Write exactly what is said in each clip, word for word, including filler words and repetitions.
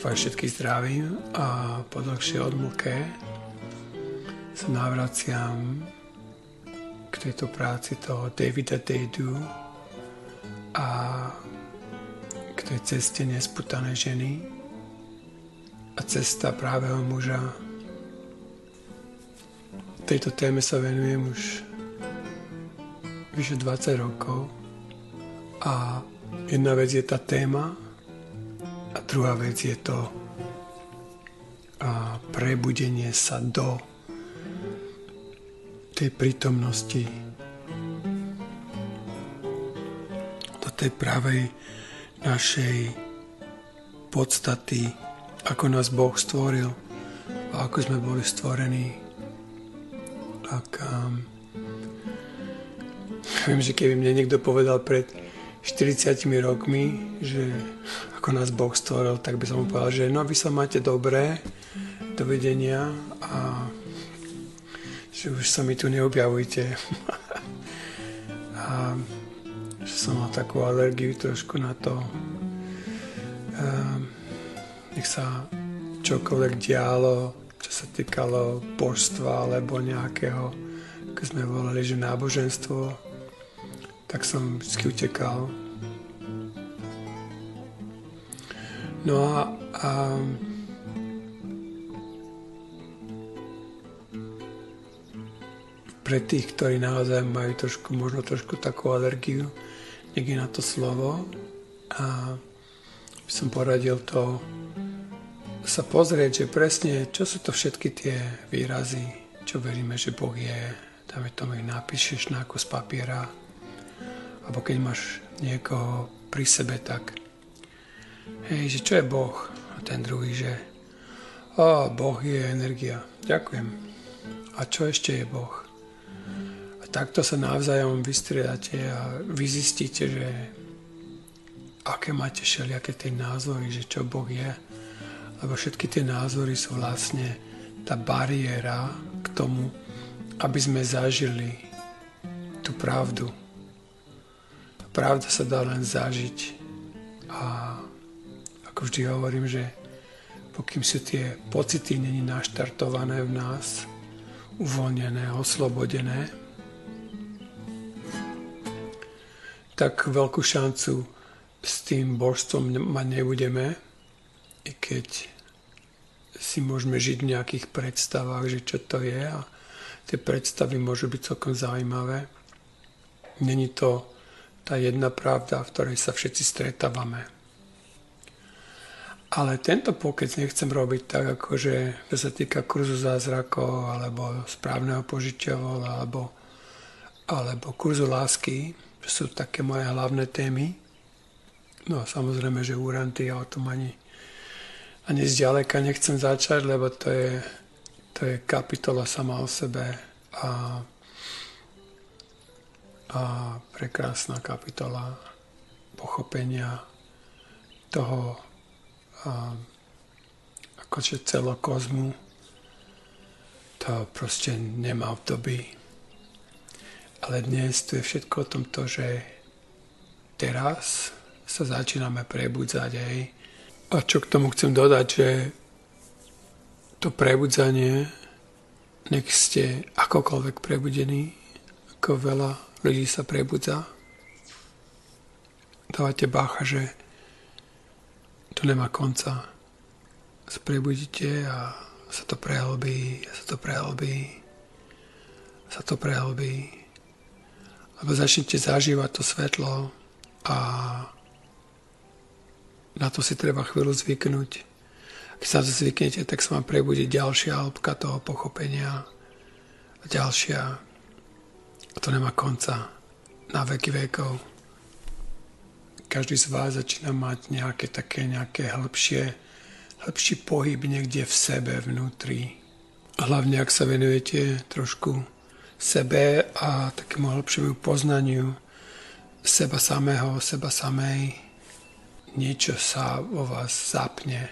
vás všetkých zdravím a po dlhšej odmlke sa navraciam k tejto práci toho Davida Daydu a k tej ceste nespútanej ženy a cesta právého muža. Tejto téme sa venujem už vyše dvadsať rokov a jedna vec je tá téma a druhá vec je to a prebudenie sa do tej prítomnosti, do tej pravej našej podstaty, ako nás Boh stvoril a ako sme boli stvorení. Tak um, viem, že keby mne niekto povedal pred štyridsiatimi rokmi, že ako nás Boh stvoril, tak by som mu povedal, že no vy sa máte dobré, dovidenia a že už sa mi tu neobjavujte. A že som mal takú alergiu trošku na to. Um, nech sa čokoľvek dialo, čo sa týkalo božstva alebo nejakého, ako sme volali, že náboženstvo, tak som vždy utekal. No a, a pre tých, ktorí naozaj majú trošku, možno trošku takú alergiu niekde na to slovo, a by som poradil to sa pozrieť, že presne, čo sú to všetky tie výrazy, čo veríme, že Boh je. Tam je tomu ich napíšeš na kus papiera. Alebo keď máš niekoho pri sebe, tak hej, že čo je Boh? A ten druhý, že o, Boh je energia. Ďakujem. A čo ešte je Boh? A takto sa navzájom vystriedate a vy zistíte, že aké máte všelijaké tie názory, že čo Boh je. Lebo všetky tie názory sú vlastne tá bariéra k tomu, aby sme zažili tú pravdu. Pravda sa dá len zažiť a ako vždy hovorím, že pokým sú tie pocity není naštartované v nás, uvoľnené, oslobodené, tak veľkú šancu s tým božstvom mať nebudeme, i keď si môžeme žiť v nejakých predstavách, že čo to je, a tie predstavy môžu byť celkom zaujímavé. Není to tá jedna pravda, v ktorej sa všetci stretávame. Ale tento pokec nechcem robiť tak, akože čo sa týka kurzu zázrakov, alebo správneho požitia vol, alebo, alebo kurzu lásky, že sú také moje hlavné témy. No a samozrejme, že úranty, ja o tom ani, ani zďaleka nechcem začať, lebo to je, to je kapitola sama o sebe a a prekrásna kapitola pochopenia toho a, akože celokozmu. To proste nemá období. Ale dnes tu je všetko o tomto, že teraz sa začíname prebudzať. Aj. A čo k tomu chcem dodať, že to prebudzanie, nech ste akokoľvek prebudení, ako veľa ľudí sa prebudza. Dávate bacha, že to nemá konca. Sa prebudíte a sa to prehlbí, sa to prehlbí, sa to prehlbí. Lebo začnete zažívať to svetlo a na to si treba chvíľu zvyknúť. Keď sa to zvyknete, tak sa vám prebudí ďalšia hĺbka toho pochopenia a ďalšia. A to nemá konca na veky vekov. Každý z vás začína mať nejaké také nejaké hĺbšie, hĺbší pohyb niekde v sebe, vnútri. A hlavne, ak sa venujete trošku sebe a takému hĺbšiemu poznaniu seba samého, seba samej, niečo sa vo vás zapne.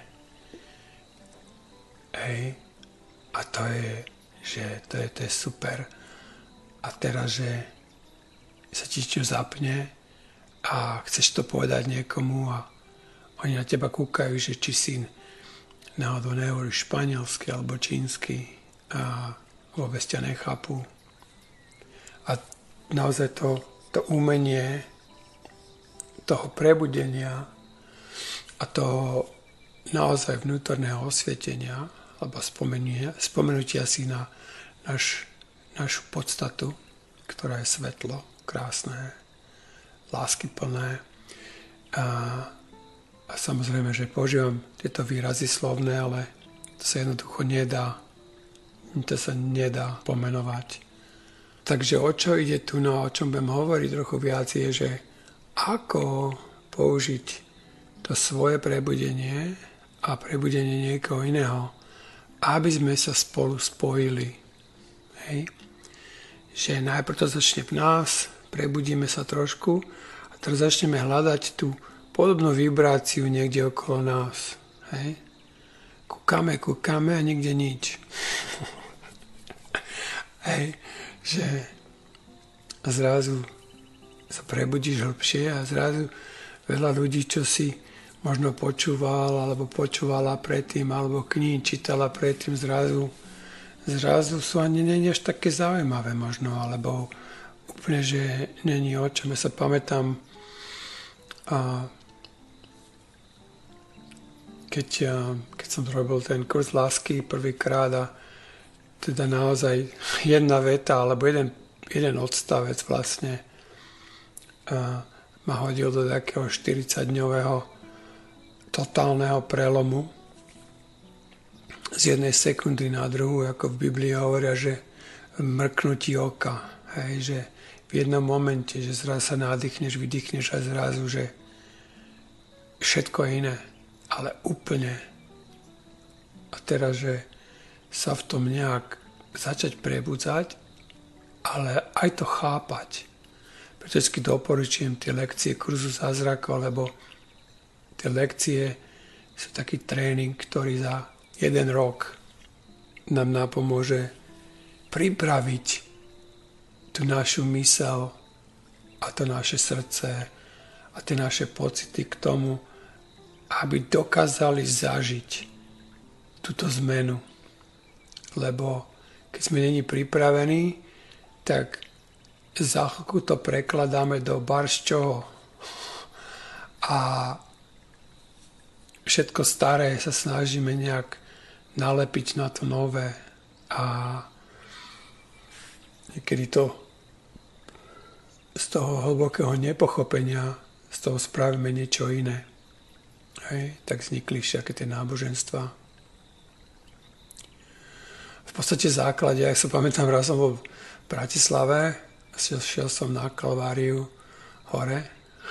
Hej. A to je, že to je, to je super. A teraz, že sa ti čo zapne a chceš to povedať niekomu a oni na teba kúkajú, že či si náhodou nehovoríš španielsky alebo čínsky a vôbec ťa nechápu. A naozaj to, to umenie toho prebudenia a toho naozaj vnútorného osvietenia alebo spomenutia si na naš, našu podstatu, ktorá je svetlo, krásne, láskyplné. A, a samozrejme, že používam tieto výrazy slovné, ale to sa jednoducho nedá. To sa nedá pomenovať. Takže o čo ide tu, no o čom budem hovoriť trochu viac, je, že ako použiť to svoje prebudenie a prebudenie niekoho iného, aby sme sa spolu spojili. Hej. Že najprv to začne v nás, prebudíme sa trošku a teraz začneme hľadať tú podobnú vibráciu niekde okolo nás. Hej. Kúkame, kúkame a nikde nič. Hej. Že zrazu sa prebudíš hlbšie a zrazu veľa ľudí, čo si možno počúval alebo počúvala predtým alebo kníh čítala predtým, zrazu zrazu sú ani nie až také zaujímavé možno, alebo úplne, že není o čom. Ja sa pamätám, a keď, keď som robil ten kurz lásky prvýkrát a teda naozaj jedna veta alebo jeden, jeden odstavec vlastne a ma hodil do takého štyridsaťdňového totálneho prelomu z jednej sekundy na druhú, ako v Biblii hovoria, že v mrknutí oka, hej, že v jednom momente, že zrazu sa nádychneš, vydýchneš a zrazu, že všetko je iné, ale úplne. A teraz, že sa v tom nejak začať prebudzať, ale aj to chápať. Preto vždy doporučujem tie lekcie kurzu zázrakov, lebo tie lekcie sú taký tréning, ktorý za jeden rok nám napomôže pripraviť tú našu myseľ a to naše srdce a tie naše pocity k tomu, aby dokázali zažiť túto zmenu. Lebo keď sme není pripravení, tak za chvíľku to prekladáme do barž čoho. A všetko staré sa snažíme nejak nalepiť na to nové a niekedy to z toho hlbokého nepochopenia z toho spravíme niečo iné. Hej, tak vznikli všetky tie náboženstva. V podstate základe, ja sa pamätám, raz som bol v Bratislave, šiel, šiel som na Kalváriu hore,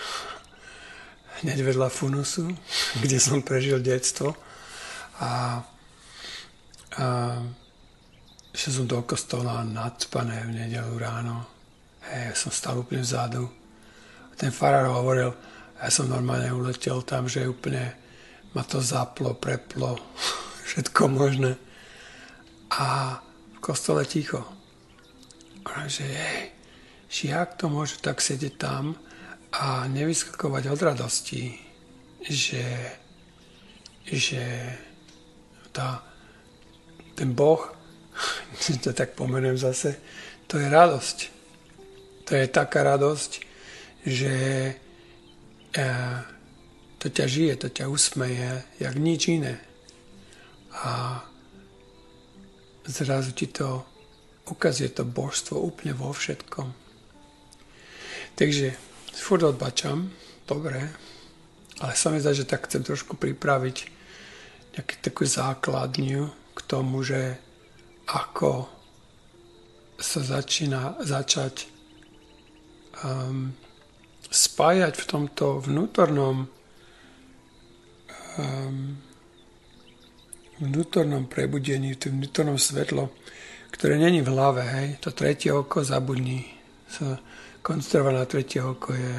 hneď vedľa Funusu, kde som prežil detstvo. A, a šiel som do kostola nacpané v nedeľu ráno. Hej, ja som stal úplne vzadu. A ten farár hovoril, ja som normálne uletel tam, že úplne ma to zaplo, preplo, všetko možné. A v kostole ticho. A že jej, že jak to môže tak sedieť tam a nevyskakovať od radosti, že, že tá, ten Boh, to tak pomenujem zase, to je radosť. To je taká radosť, že e, to ťa žije, to ťa usmeje, jak nič iné. A zrazu ti to ukazuje to božstvo úplne vo všetkom. Takže furt odbačam, dobre, ale sa mi zdá, že tak chcem trošku pripraviť nejakú takú základňu k tomu, že ako sa začína začať um, spájať v tomto vnútornom um, vnútornom prebudení, v tom vnútornom svetlo, ktoré není v hlave, hej, to tretie oko zabudni. Sa koncentrovať na tretie oko je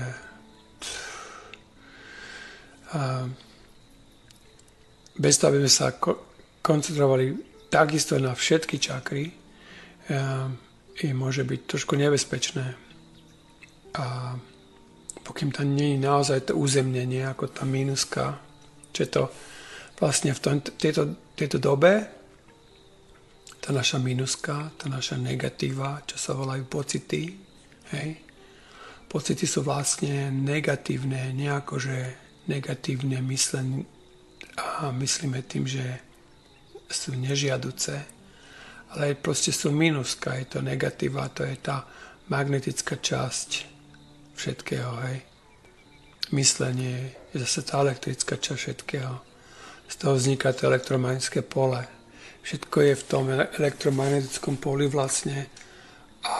a bez toho, aby sme sa koncentrovali takisto na všetky čakry, je môže byť trošku nebezpečné. A pokým tam nie je naozaj to uzemnenie, ako tá mínuska, čo je to vlastne v tom, tejto, tejto dobe tá naša minuska, tá naša negatíva, čo sa volajú pocity, hej, pocity sú vlastne negatívne, nejako, že negatívne myslen a myslíme tým, že sú nežiaduce, ale proste sú minuska, je to negatíva, to je tá magnetická časť všetkého, hej. Myslenie je zase tá elektrická časť všetkého. Z toho vzniká to elektromagnetické pole. Všetko je v tom elektromagnetickom poli vlastne a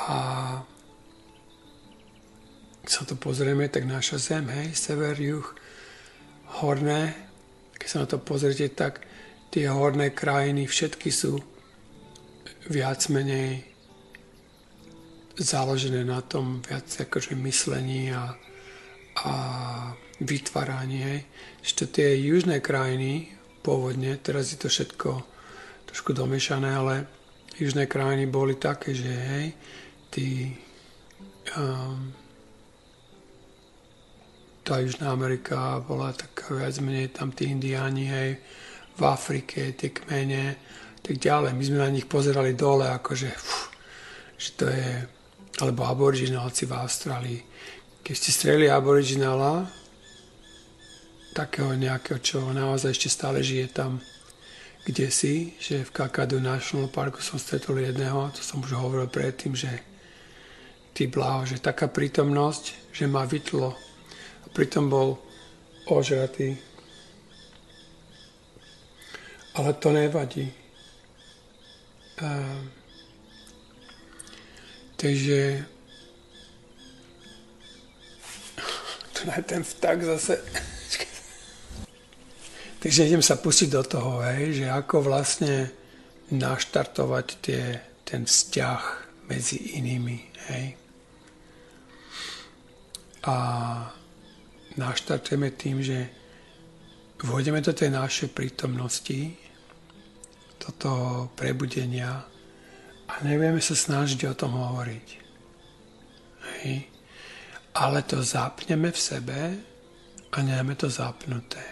keď sa to pozrieme, tak naša Zem, hej, sever, juh, horné, keď sa na to pozriete, tak tie horné krajiny všetky sú viac menej založené na tom viac akože myslení a, a vytváranie. Ešte tie južné krajiny pôvodne, teraz je to všetko trošku domiešané, ale južné krajiny boli také, že hej, tí um, tá Južná Amerika bola taká viac menej tam tí indiáni, hej, v Afrike, tie kmene, tak ďalej. My sme na nich pozerali dole, akože, fú, že to je, alebo aboriginálci v Austrálii. Keď ste strelili aboriginála, takého nejakého, čo naozaj ešte stále žije tam, kde si, že v Kakadu National Parku som stretol jedného, to som už hovoril predtým, že ty bláho, že taká prítomnosť, že ma vytlo. A pritom bol ožratý. Ale to nevadí. Uh, takže to je ten vták zase. Takže idem sa pustiť do toho, hej, že ako vlastne naštartovať tie, ten vzťah medzi inými, hej. A naštartujeme tým, že vôjdeme do tej našej prítomnosti, do toho prebudenia a nebudeme sa snažiť o tom hovoriť. Hej. Ale to zapneme v sebe a nemáme to zapnuté.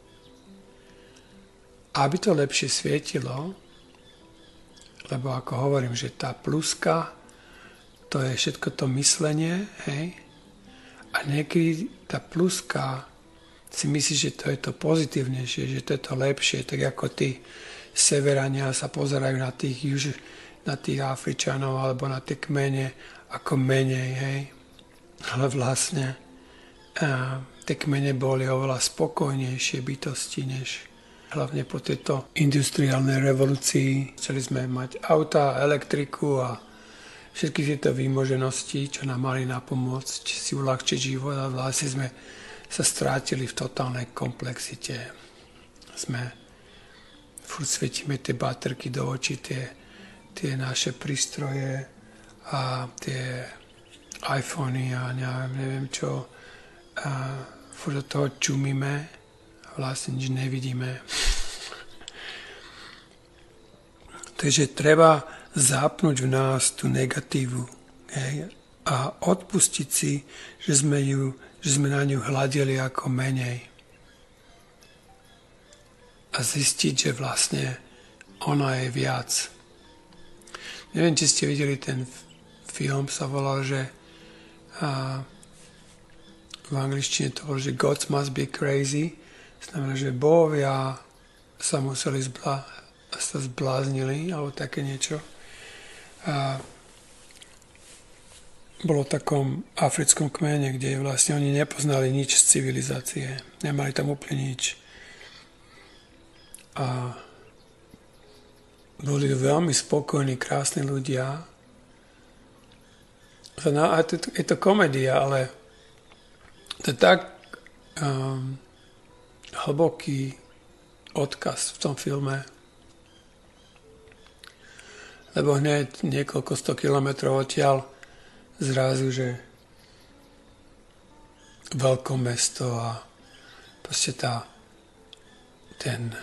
Aby to lepšie svietilo, lebo ako hovorím, že tá pluska, to je všetko to myslenie, hej, a niekedy tá pluska si myslí, že to je to pozitívnejšie, že to je to lepšie, tak ako tí severania sa pozerajú na tých, juž, na tých Afričanov alebo na tie kmene ako menej, hej. Ale vlastne a, tie kmene boli oveľa spokojnejšie bytosti, než hlavne po tejto industriálnej revolúcii. Chceli sme mať auta, elektriku a všetky tieto výmoženosti, čo nám mali napomôcť si uľahčiť život, a vlastne sme sa strátili v totálnej komplexite. Sme, furt svietime tie baterky do očí, tie, tie naše prístroje a tie iPhony a neviem, neviem čo. A furt do toho čumíme a vlastne nič nevidíme. Takže treba zapnúť v nás tú negatívu, hej, a odpustiť si, že sme, ju, že sme na ňu hľadeli ako menej. A zistiť, že vlastne ona je viac. Neviem, či ste videli ten film, sa volal, že a, v angličtine to bolo, že God must be crazy. Znamená, že bohovia sa museli zbla, sa zbláznili, alebo také niečo. A bolo v takom africkom kmene, kde vlastne oni nepoznali nič z civilizácie. Nemali tam úplne nič. A boli veľmi spokojní, krásni ľudia. A to, je to komédia, ale to je tak um, hlboký odkaz v tom filme. Lebo hneď niekoľko sto kilometrov odtiaľ zrazu, že veľké mesto a proste tá ten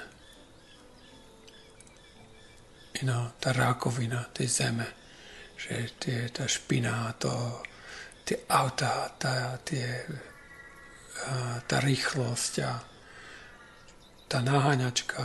you know, tá rákovina tej zeme, že tie, tá špina, to, tie autá, tá, tie, tá rýchlosť a tá naháňačka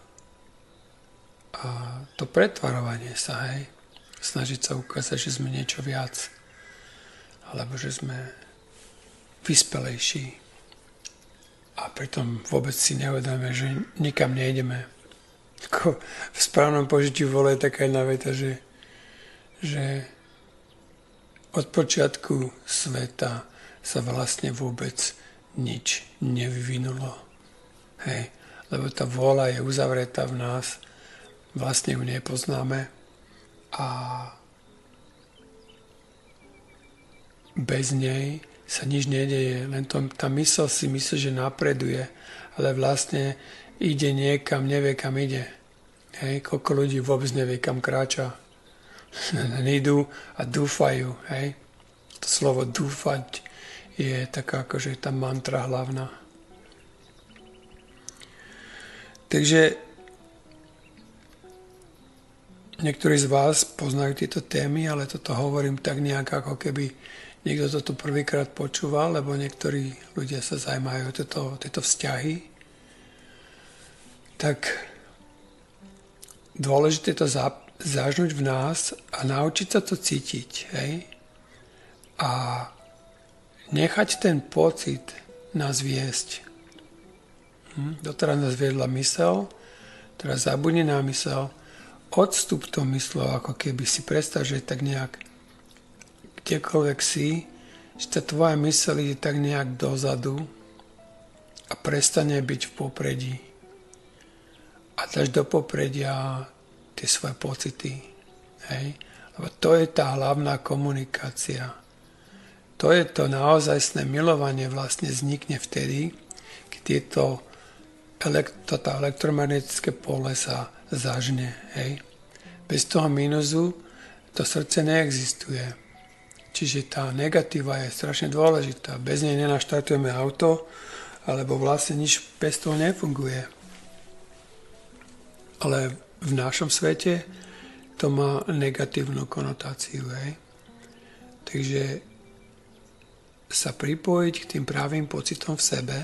a to pretvarovanie sa, hej, snažiť sa ukázať, že sme niečo viac, alebo že sme vyspelejší a pritom vôbec si neuvedomíme, že nikam nejdeme. Ako v správnom požitiu vole je taká jedna veta, že, že od počiatku sveta sa vlastne vôbec nič nevyvinulo. Hej, lebo tá vôľa je uzavretá v nás, vlastne ju nepoznáme a bez nej sa nič nedeje, len to, tá mysl si myslí, že napreduje, ale vlastne ide niekam, nevie kam ide. Hej, koľko ľudí vôbec nevie kam kráča. Idú a dúfajú. Hej. To slovo dúfať je taká akože tá mantra hlavná. Takže niektorí z vás poznajú tieto témy, ale toto hovorím tak nejak, ako keby niekto toto prvýkrát počúval, lebo niektorí ľudia sa zaujímajú o tieto, tieto vzťahy. Tak dôležité to za, zažnúť v nás a naučiť sa to cítiť. Hej? A nechať ten pocit nás viesť. Hm? Doteraz nás viedla mysel, teraz zabudni na mysel, odstup to myslel, ako keby si predstav, že tak nejak kdekoľvek si, že tá tvoja mysel ide tak nejak dozadu a prestane byť v popredí. A dáš do popredia tie svoje pocity. Hej? Lebo to je tá hlavná komunikácia. To je to naozajstné milovanie vlastne vznikne vtedy, keď tieto elektro, tá elektromagnetické pole sa zažne. Hej? Bez toho mínusu to srdce neexistuje. Čiže tá negatíva je strašne dôležitá. Bez nej nenaštartujeme auto, alebo vlastne nič bez toho nefunguje. Ale v našom svete to má negatívnu konotáciu. Hej? Takže sa pripojiť k tým pravým pocitom v sebe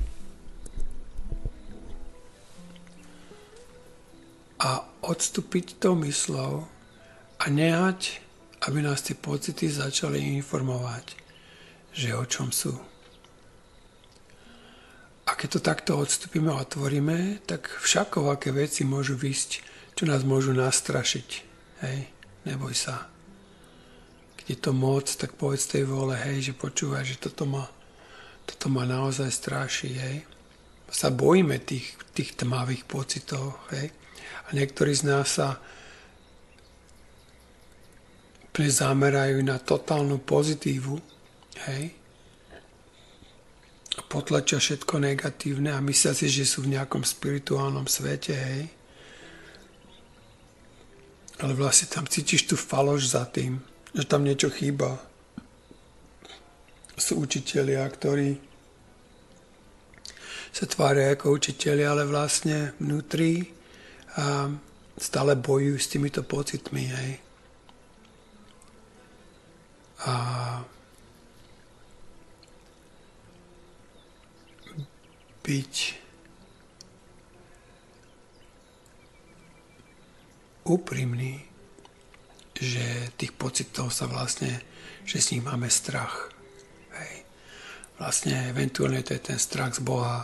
a odstúpiť tou myslou a nehať, aby nás tie pocity začali informovať, že o čom sú. A keď to takto odstúpime a otvoríme, tak všakovaké veci môžu výsť, čo nás môžu nastrašiť. Hej, neboj sa. Keď je to moc, tak povedz tej vôle, hej, že počúvaj, že toto ma, toto ma naozaj straší, hej. Sa bojíme tých, tých tmavých pocitov, hej. A niektorí z nás sa zamerajú na totálnu pozitívu, hej. A potlačia všetko negatívne a myslia si, že sú v nejakom spirituálnom svete, hej. Ale vlastne tam cítiš tú faloš za tým, že tam niečo chýba. Sú učitelia, ktorí sa tvária ako učitelia, ale vlastne vnútri a stále bojujú s týmito pocitmi, hej. A byť úprimný, že tých pocitov sa vlastne, že s nich máme strach. Hej. Vlastne eventuálne to je ten strach z Boha,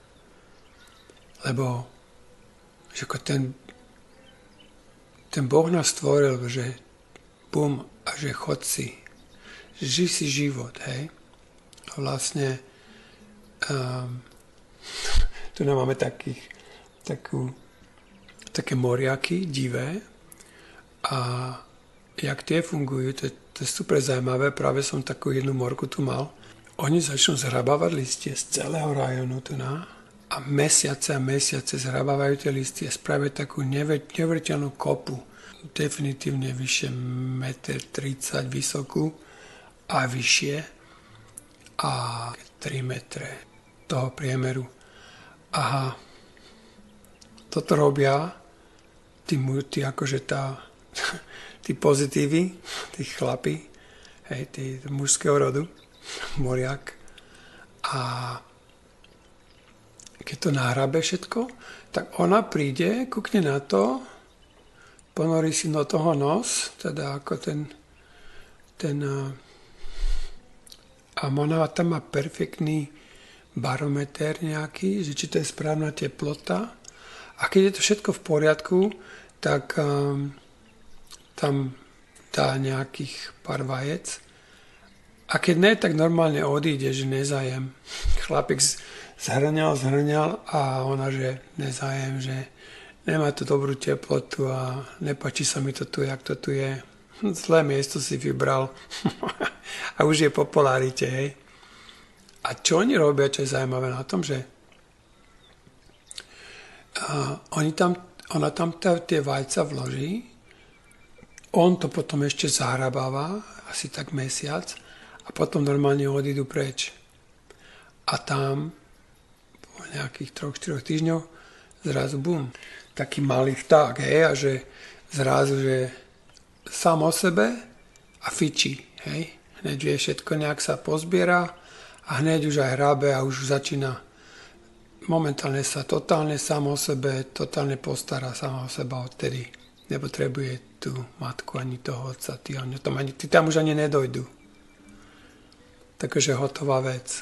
lebo že ako ten, ten Boh nás stvoril, že bum a že chod si, žij si život, hej. A vlastne um, tu máme takých, takú, také moriaky divé a jak tie fungujú, to, to je super zaujímavé, práve som takú jednu morku tu mal. Oni začnú zhrabávať listie z celého rajonu tu na a mesiace a mesiace zhrabávajú tie listie, spravia takú nevriteľnú kopu, definitívne vyššie jeden tridsať metra vysokú a vyššie a tri metre toho priemeru. Aha, toto robia tí, tí akože tá tí pozitívy, tí chlapi, hej, tí mužského rodu, moriak. A keď to nahrabe všetko, tak ona príde, kúkne na to, ponorí si do toho nos, teda ako ten, ten a ona tam má perfektný barometer nejaký, že či to je správna teplota. A keď je to všetko v poriadku, tak um, tam dá nejakých pár vajec. A keď ne, tak normálne odíde, že nezájem. Chlapík zhrňal, zhrňal a ona, že nezájem, že nemá tu dobrú teplotu a nepáči sa mi to tu, jak to tu je. Zlé miesto si vybral. A už je po polarite, hej. A čo oni robia, čo je zaujímavé na tom, že uh, oni tam, ona tam tie vajca vloží, on to potom ešte zahrabáva, asi tak mesiac, a potom normálne odídu preč. A tam po nejakých troch, štyroch týždňoch zrazu bum, taký malý vták, hej, a že zrazu, že sám o sebe a fičí, hej. Hneď vie všetko, nejak sa pozbiera a hneď už aj hrabe a už začína momentálne sa totálne sám o sebe, totálne postará sám o seba odtedy. Nepotrebuje tú matku ani toho otca, tí, tam, ani, tí tam už ani nedojdu. Takže hotová vec.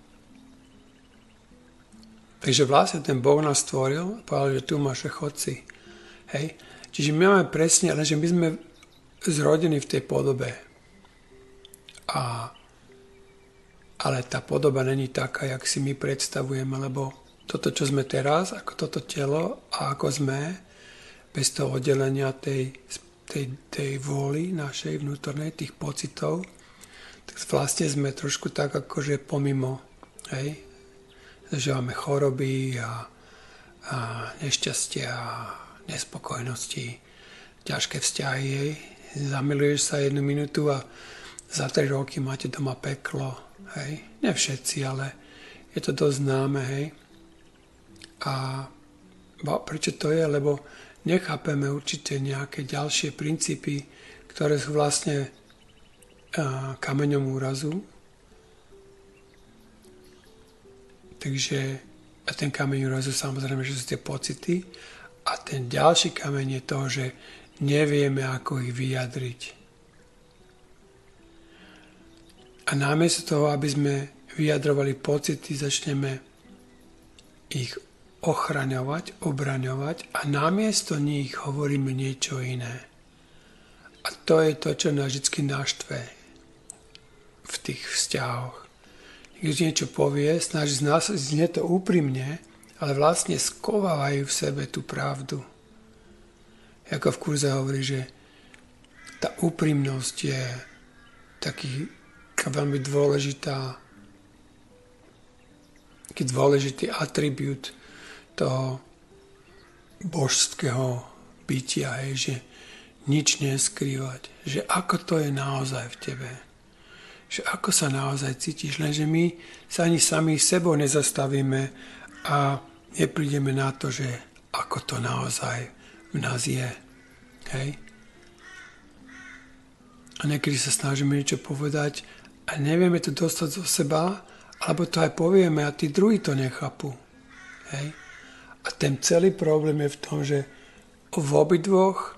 Takže vlastne ten Boh nás stvoril a povedal, že tu máš, chod si. Hej. Čiže my máme presne, ale že my sme zrodení v tej podobe. A, ale tá podoba není taká, jak si my predstavujeme, lebo toto, čo sme teraz, ako toto telo a ako sme, bez toho oddelenia tej, tej, tej vôly našej vnútornej, tých pocitov, tak vlastne sme trošku tak akože pomimo, hej? Zažívame choroby a, a nešťastia a nespokojnosti, ťažké vzťahy, hej? Zamiluješ sa jednu minútu a za tri roky máte doma peklo, hej? Ne všetci, ale je to dosť známe, hej? A prečo to je? Lebo nechápeme určite nejaké ďalšie princípy, ktoré sú vlastne kameňom úrazu. Takže a ten kameň úrazu samozrejme, že sú tie pocity a ten ďalší kameň je to, že nevieme, ako ich vyjadriť. A namiesto toho, aby sme vyjadrovali pocity, začneme ich ochraňovať, obraňovať a namiesto nich hovoríme niečo iné. A to je to, čo nás vždy naštve v tých vzťahoch. Když niečo povie, snaží z nás, znie to úprimne, ale vlastne skovávajú v sebe tú pravdu. Ako v kurze hovorí, že tá úprimnosť je taký veľmi dôležitá, taký dôležitý atribút toho božského bytia, je, že nič neskrývať, že ako to je naozaj v tebe, že ako sa naozaj cítiš, lenže my sa ani sami sebou nezastavíme a neprídeme na to, že ako to naozaj v nás je. Hej? A niekedy sa snažíme niečo povedať a nevieme to dostať zo seba, alebo to aj povieme a tí druhí to nechápu. Hej? A ten celý problém je v tom, že v obidvoch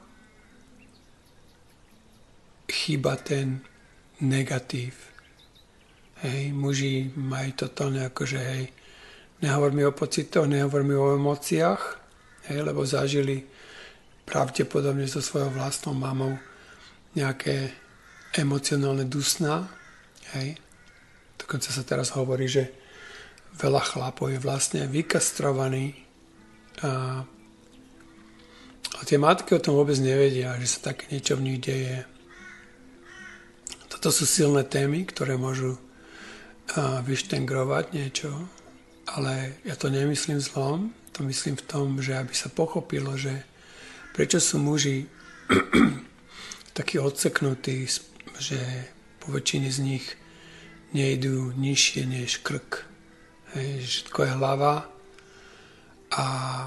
chýba ten negatív. Hej, muži majú totálne akože, hej, nehovor mi o pocitoch, nehovor mi o emóciách, hej, lebo zažili pravdepodobne so svojou vlastnou mamou nejaké emocionálne dusná, hej. Dokonca sa teraz hovorí, že veľa chlapov je vlastne vykastrovaný a, a tie matky o tom vôbec nevedia, že sa také niečo v nich deje. Toto sú silné témy, ktoré môžu uh, vyštengrovať niečo, ale ja to nemyslím zlom, to myslím v tom, že aby sa pochopilo, že prečo sú muži takí odseknutí, že po väčšine z nich nejdú nižšie než krk. Hej, že všetko je hlava a,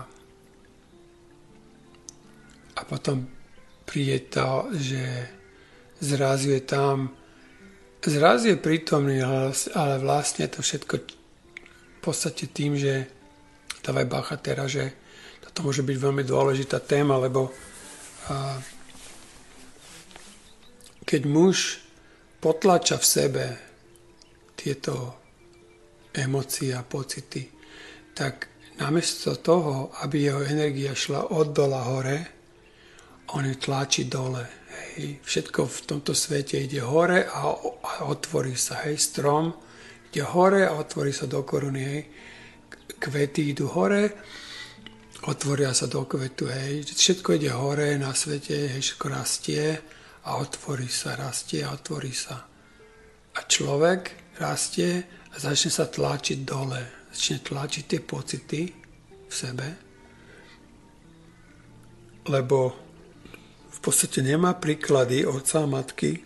a potom príde to, že zrazu je tam, zrazu je prítomný, ale vlastne to všetko v podstate tým, že dávaj bacha teraz, že toto môže byť veľmi dôležitá téma, lebo a, keď muž potlača v sebe tieto emócie a pocity, tak namiesto toho, aby jeho energia šla od dola hore, on ju tlačí dole. Hej. Všetko v tomto svete ide hore a, a otvorí sa. Hej. Strom ide hore a otvorí sa do koruny. Hej. Kvety idú hore, otvoria sa do kvetu. Hej. Všetko ide hore na svete, hej. Všetko rastie a otvorí sa, rastie a otvorí sa. A človek rastie a začne sa tlačiť dole. Začne tlačiť tie pocity v sebe, lebo v podstate nemá príklady otca a matky,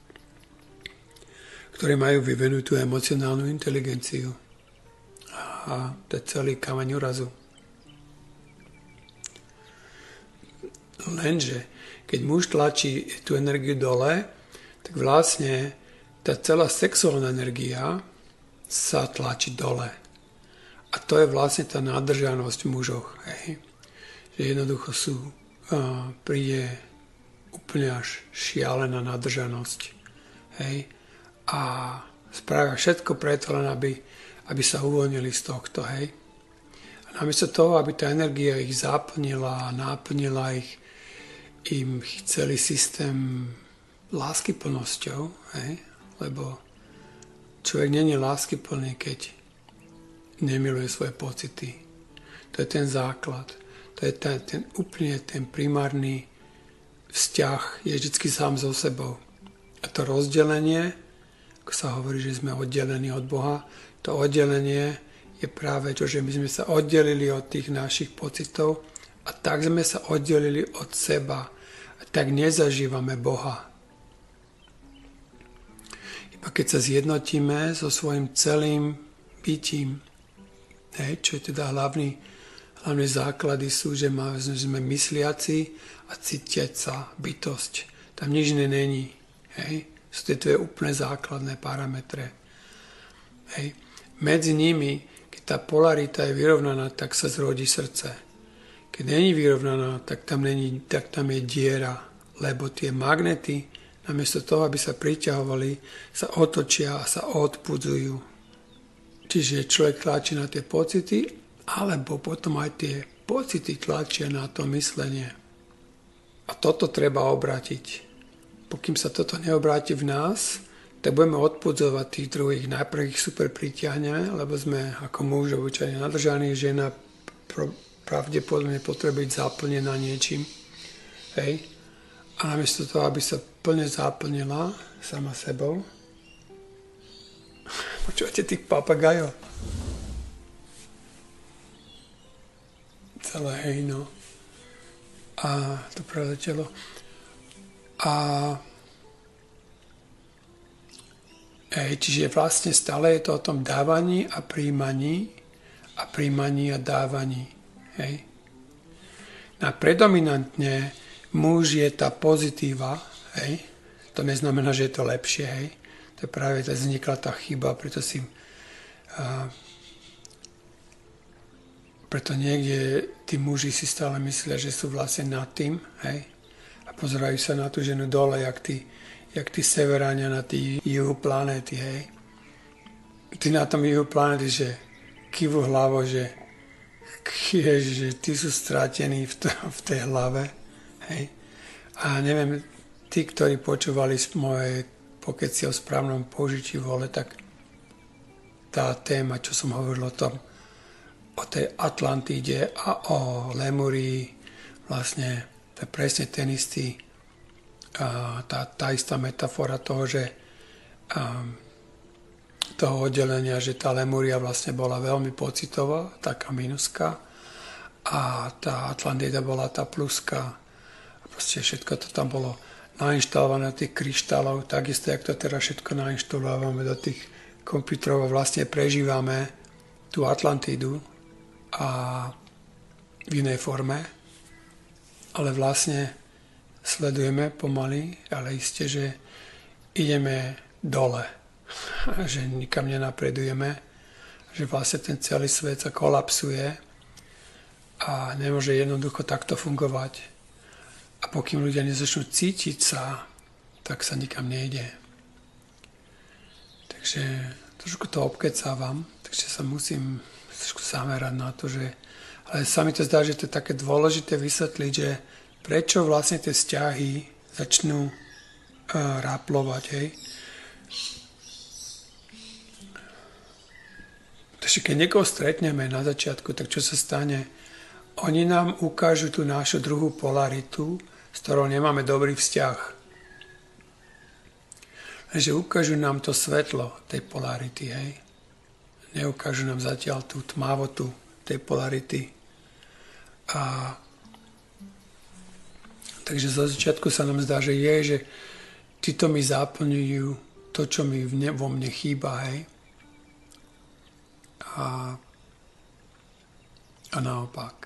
ktorí majú vyvinutú emocionálnu inteligenciu. A to je celý kameň úrazu. Lenže, keď muž tlačí tú energiu dole, tak vlastne tá celá sexuálna energia sa tlačí dole. A to je vlastne tá nádržanosť v mužoch. Hej. Že jednoducho sú, uh, príde úplne až šialená nádržanosť. Hej. A spravia všetko preto, len aby, aby sa uvoľnili z tohto. Hej. A namiesto toho, aby tá energia ich zaplnila a náplnila ich, im celý systém láskyplnosťou, hej. Lebo človek nie je láskyplný, keď nemiluje svoje pocity. To je ten základ. To je ten, ten úplne ten primárny vzťah, je vždy sám so sebou. A to rozdelenie, ako sa hovorí, že sme oddelení od Boha, to oddelenie je práve to, že my sme sa oddelili od tých našich pocitov a tak sme sa oddelili od seba. A tak nezažívame Boha. Iba keď sa zjednotíme so svojím celým bytím, hej, čo je teda hlavný, hlavné základy sú, že má, sme mysliaci a cítiaca bytosť. Tam nič není. Hej. Sú to tvoje úplne základné parametre. Hej. Medzi nimi, keď tá polarita je vyrovnaná, tak sa zrodí srdce. Keď není vyrovnaná, tak tam, není, tak tam je diera, lebo tie magnety, namiesto toho, aby sa priťahovali, sa otočia a sa odpudzujú. Čiže človek tlačí na tie pocity, alebo potom aj tie pocity tlačia na to myslenie. A toto treba obrátiť. Pokým sa toto neobráti v nás, tak budeme odpudzovať tých druhých. Najprv ich super pritiahneme, lebo sme ako muž obyčajne nadržaní, žena pravdepodobne potrebuje byť zaplnená niečím. Hej. A namiesto toho, aby sa plne zaplnila sama sebou, počúvate tých papagajov? Celé hejno. A to preletelo. A hej, čiže vlastne stále je to o tom dávaní a príjmaní a príjmaní a dávaní. Hej. A predominantne muž je tá pozitíva, hej. To neznamená, že je to lepšie, hej. To je práve tá vznikla tá chyba, preto si a, preto niekde tí muži si stále myslia, že sú vlastne nad tým, hej. A pozerajú sa na tú ženu dole, jak tí, jak tí severáňa na tí juhu planéty, hej. Tí na tom juhu planéty, že kývu hlavo, že jež, že tí sú stratení v, to, v tej hlave, hej. A neviem, tí, ktorí počúvali moje pokeci o správnom použití vole, tak tá téma, čo som hovoril o tom, o tej Atlantíde a o Lemurii, vlastne to je presne ten istý, a tá, tá istá metafora toho, že a, toho oddelenia, že tá Lemuria vlastne bola veľmi pocitová, taká minuská, a tá Atlantida bola tá pluská. A proste všetko to tam bolo nainštalované do tých kryštálov, takisto, jak to teraz všetko nainštalujeme do tých počítačov a vlastne prežívame tú Atlantidu a v inej forme, ale vlastne sledujeme pomaly, ale iste, že ideme dole, že nikam nenapredujeme, že vlastne ten celý svet sa kolapsuje a nemôže jednoducho takto fungovať. A pokým ľudia nezačnú cítiť sa, tak sa nikam nejde. Takže trošku to obkecávam, takže sa musím trošku zamerať na to, že... Ale sa mi to zdá, že to je také dôležité vysvetliť, že prečo vlastne tie vzťahy začnú uh, ráplovať, hej. Takže keď niekoho stretneme na začiatku, tak čo sa stane? Oni nám ukážu tú našu druhú polaritu, s ktorou nemáme dobrý vzťah. Takže ukážu nám to svetlo tej polarity, hej. Neukážu nám zatiaľ tú tmavotu tej polarity. A takže zo začiatku sa nám zdá, že je, že títo mi zaplňujú to, čo mi v ne, vo mne chýba, hej. A, a naopak.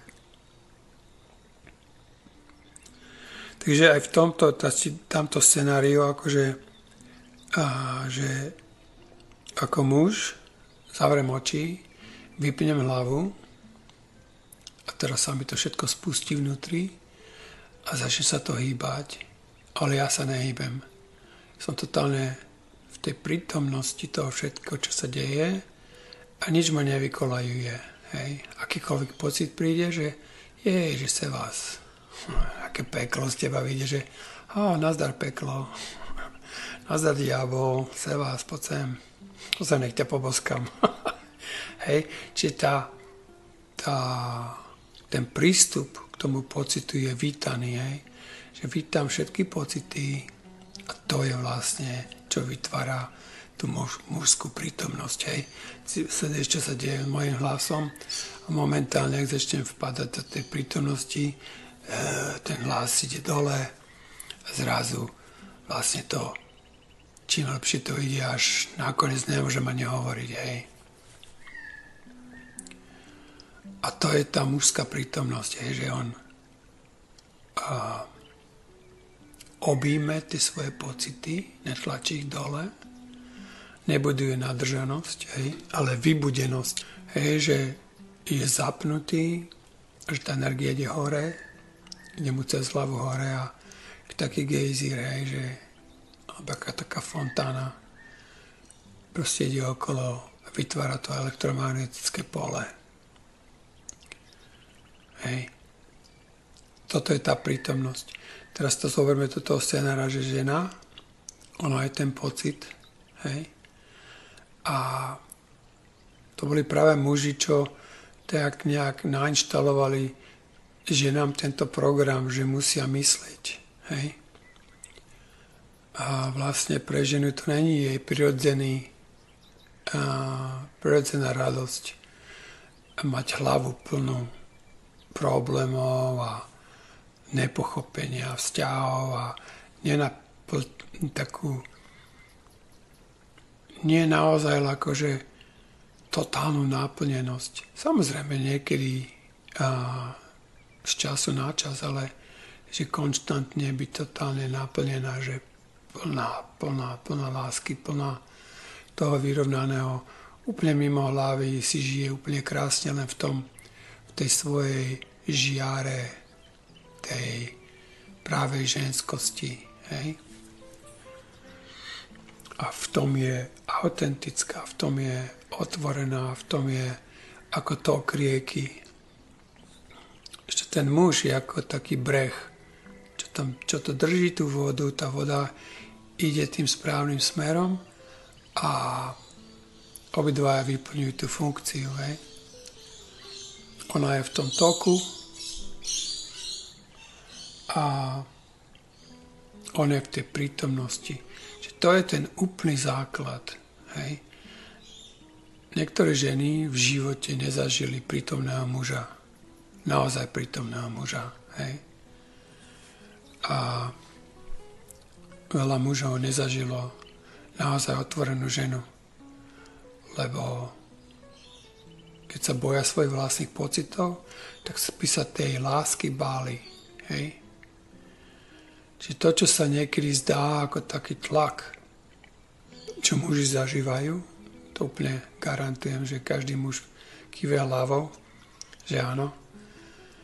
Takže aj v tomto, tamto scenáriu, akože, a, že ako muž zavriem oči, vypnem hlavu a teraz sa mi to všetko spustí vnútri a začne sa to hýbať, ale ja sa nehýbem. Som totálne v tej prítomnosti toho všetko, čo sa deje a nič ma nevykolajuje. Hej. Akýkoľvek pocit príde, že je, že sa vás, aké peklo z teba vyjde, že oh, nazdar peklo, nazdar diabol, se vás, poď sem, to sa nech ťa poboskam. Hej, čiže tá, tá, ten prístup k tomu pocitu je vítaný, hej, že vítam všetky pocity a to je vlastne, čo vytvára tú muž, mužskú prítomnosť, hej. Sleduješ, čo sa deje s mojím hlasom a momentálne, ak začnem vpadať do tej prítomnosti, e, ten hlas ide dole a zrazu vlastne to, čím lepšie to ide, až nakoniec nemôžem ani hovoriť, hej. A to je tá mužská prítomnosť, hej, že on a, objíme tie svoje pocity, netlačí ich dole, nebuduje nadržanosť, hej, ale vybudenosť, hej, že je zapnutý, že tá energia ide hore, ide mu cez hlavu hore a taký gejzír, hej, že taká, taká fontána proste ide okolo a vytvára to elektromagnetické pole. Hej. Toto je tá prítomnosť. Teraz to zoberme do toho scenára, že žena, ona je ten pocit, hej. A to boli práve muži, čo tak nejak nainštalovali ženám tento program, že musia myslieť, hej. A vlastne pre ženu to není jej prirodzený, a prirodzená radosť mať hlavu plnú problémov a nepochopenia vzťahov a nenapl- takú nie naozaj akože totálnu náplnenosť. Samozrejme niekedy a, z času na čas, ale že konštantne byť totálne naplnená, že plná, plná, plná lásky, plná toho vyrovnaného, úplne mimo hlavy si žije úplne krásne len v tom, tej svojej žiare, tej právej ženskosti. Hej? A v tom je autentická, v tom je otvorená, v tom je ako tok rieky. Ešte ten muž je ako taký breh, čo, tam, čo to drží tú vodu, tá voda ide tým správnym smerom a obidvaja vyplňujú tú funkciu. Hej? Ona je v tom toku a on je v tej prítomnosti. Čiže to je ten úplný základ. Hej. Niektoré ženy v živote nezažili prítomného muža. Naozaj prítomného muža. Hej. A veľa mužov nezažilo naozaj otvorenú ženu. Lebo keď sa boja svojich vlastných pocitov, tak by sa tej lásky báli. Hej. Čiže to, čo sa niekedy zdá ako taký tlak, čo muži zažívajú, to úplne garantujem, že každý muž kýve hlavou, že áno.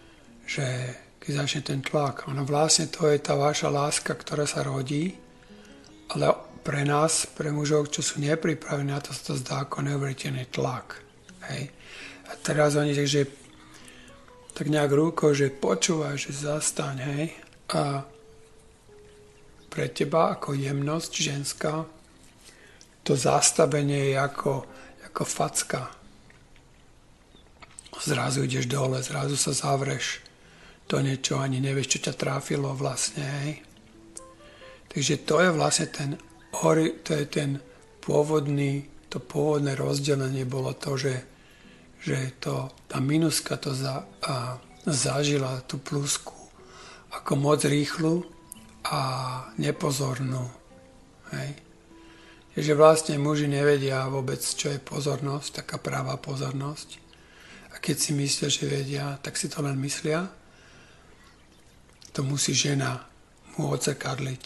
že keď začne ten tlak, ono vlastne to je tá vaša láska, ktorá sa rodí, ale pre nás, pre mužov, čo sú nepripravení na to, sa to zdá ako neuveriteľný tlak. Hej. A teraz oni že tak nejak rúko, že počúvaj, že zastaň, hej. A pre teba ako jemnosť ženská, to zastavenie je ako, ako facka. Zrazu ideš dole, zrazu sa zavreš. To niečo, ani nevieš, čo ťa tráfilo vlastne, hej. Takže to je vlastne ten, to je ten pôvodný, to pôvodné rozdelenie bolo to, že, že to, tá minuska to za, a, zažila tú plusku ako moc rýchlu a nepozornú, hej. Takže vlastne muži nevedia vôbec, čo je pozornosť, taká pravá pozornosť. A keď si myslia, že vedia, tak si to len myslia. To musí žena mu odzrkadliť.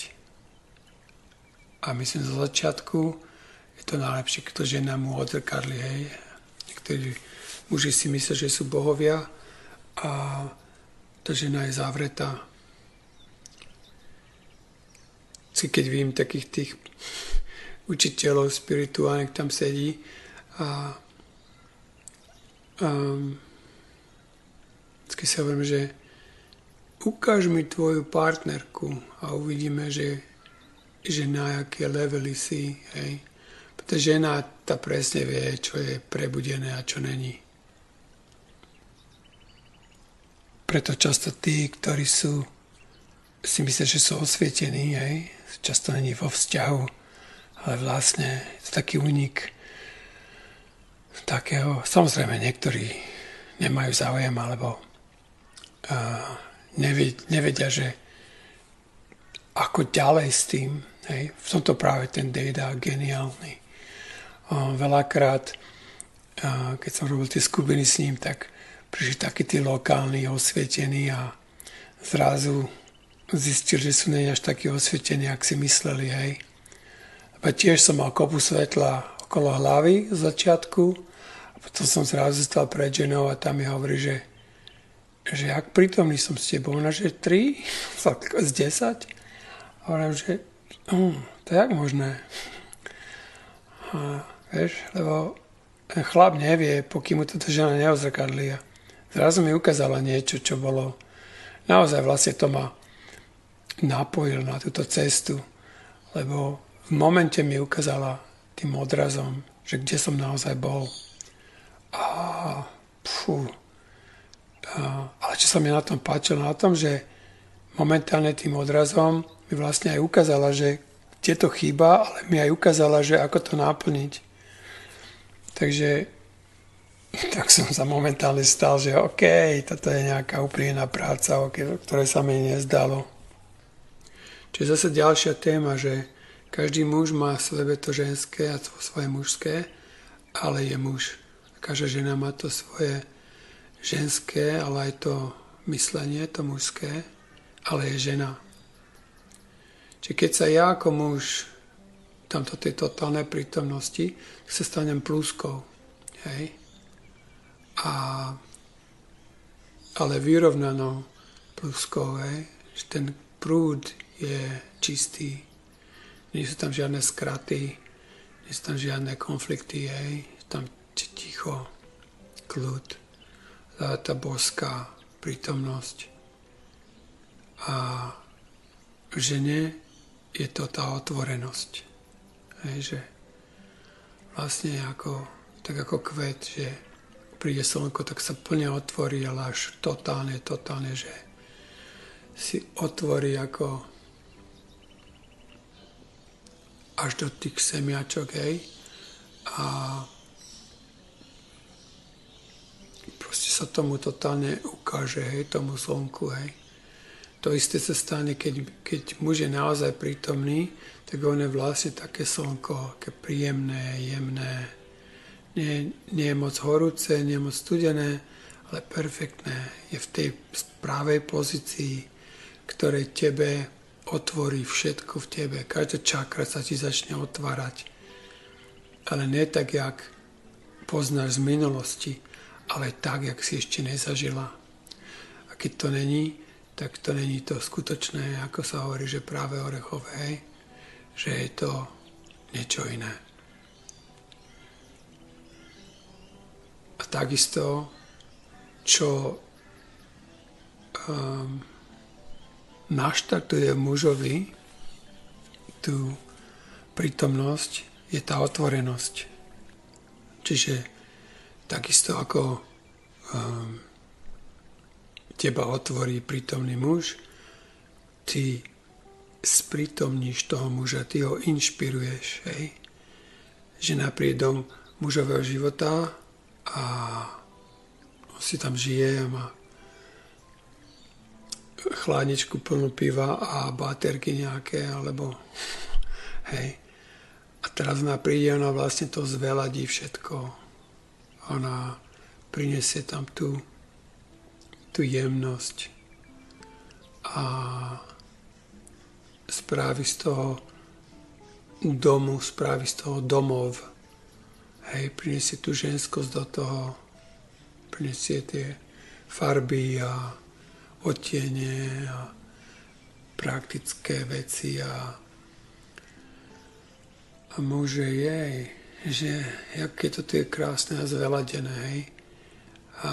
A myslím, zo začiatku je to najlepšie, keď to žena mu odzrkadli, hej. Niektorí muži si myslia, že sú bohovia a tá žena je zavretá. Keď vidím takých tých učiteľov spirituálnych, tam sedí a, a vždy si hovorím, že ukáž mi tvoju partnerku a uvidíme, že, že na aké levely si, hej. Pretože žena tá presne vie, čo je prebudené a čo není. Preto často tí, ktorí sú, si myslia, že sú osvietení, hej, často není vo vzťahu, ale vlastne je to taký únik takého, samozrejme niektorí nemajú záujem, alebo uh, nevedia, že ako ďalej s tým, hej. V tomto práve ten Dejda geniálny. Uh, veľakrát, uh, keď som robil tie skupiny s ním, tak prišli takí tí lokálni osvietení a zrazu zistil, že sú nie až takí osvietení, ak si mysleli, hej. A tiež som mal kopu svetla okolo hlavy z začiatku a potom som zrazu stal pred ženou a tam mi hovorí, že, že jak prítomný som s tebou, ona, že tri z desať. A hovorím, že um, to je jak možné. A vieš, lebo ten chlap nevie, pokým mu toto žena neozrkadlí. A zrazu mi ukázala niečo, čo bolo, naozaj vlastne to ma napojil na túto cestu, lebo v momente mi ukázala tým odrazom, že kde som naozaj bol. A, pfú, a, ale čo sa mi na tom páčilo, na tom, že momentálne tým odrazom mi vlastne aj ukázala, že kde to chýba, ale mi aj ukázala, že ako to naplniť. Takže tak som sa momentálne stal, že OK, toto je nejaká úprimná práca, okay, ktoré sa mi nezdalo. Čiže zase ďalšia téma, že každý muž má v sebe to ženské a svoje mužské, ale je muž. Každá žena má to svoje ženské, ale aj to myslenie, to mužské, ale je žena. Čiže keď sa ja ako muž tamto tej totálnej prítomnosti, tak sa stanem pluskou. Hej? A, ale vyrovnanou pluskou, hej? Že ten prúd je čistý. Nie sú tam žiadne skraty, nie sú tam žiadne konflikty, hej. Tam ticho, kľud, tá boská prítomnosť. A v žene je to tá otvorenosť. Hej, že vlastne ako, tak ako kvet, že príde slnko, tak sa plne otvorí, ale až totálne, totálne, že si otvorí ako až do tých semiačok, hej. A proste sa tomu totálne ukáže, hej, tomu slnku, hej. To isté sa stane, keď, keď muž je naozaj prítomný, tak on je vlastne také slnko, také príjemné, jemné. Nie, nie je moc horúce, nie je moc studené, ale perfektné. Je v tej správej pozícii, ktorej tebe otvorí všetko v tebe. Každá čakra sa ti začne otvárať. Ale nie tak, jak poznáš z minulosti, ale tak, jak si ešte nezažila. A A keď to není, tak to není to skutočné, ako sa hovorí, že práve orechové, hej? Že je to niečo iné. A takisto, čo um, naštartuje mužovi tú prítomnosť, je tá otvorenosť. Čiže takisto ako um, teba otvorí prítomný muž, ty sprítomníš toho muža, ty ho inšpiruješ, hej? Že napriedom mužového života a on si tam žije a má chladničku plnú piva a baterky nejaké, alebo hej. A teraz ona príde, ona vlastne to zveladí všetko. Ona prinesie tam tú, tú jemnosť a spraví z toho domu, spraví z toho domov. Hej, prinesie tú ženskosť do toho, prinesie tie farby a odtiene a praktické veci a, a môže jej, že aké to je krásne a zveladené, hej. A,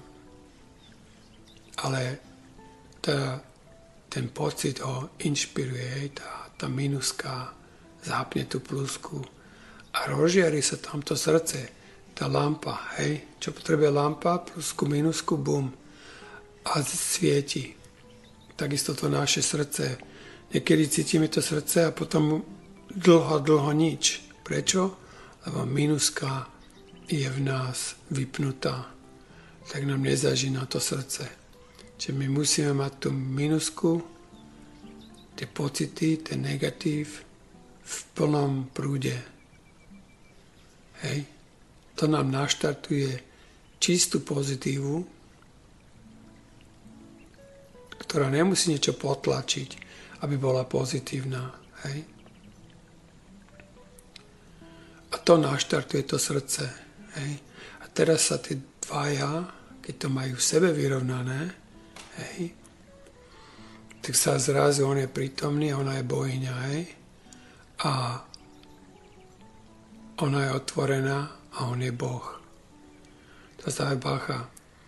ale tá, ten pocit ho inšpiruje, hej, tá, tá minuska zápne tú plusku a rozžiari sa tamto srdce, tá lampa, hej. Čo potrebuje lampa? Plusku, minusku, bum. A svieti. Takisto to naše srdce. Niekedy cítime to srdce a potom dlho, dlho nič. Prečo? Lebo minuska je v nás vypnutá. Tak nám nezažína to srdce. Čiže my musíme mať tú minusku, tie pocity, ten negatív v plnom prúde. Hej. To nám naštartuje čistú pozitívu, ktorá nemusí niečo potlačiť, aby bola pozitívna. Hej? A to naštartuje to srdce. Hej? A teraz sa tí dvaja, keď to majú v sebe vyrovnané, hej, tak sa zrazu on je prítomný, ona je bohyňa, hej? A ona je otvorená a on je Boh. To znamená bacha.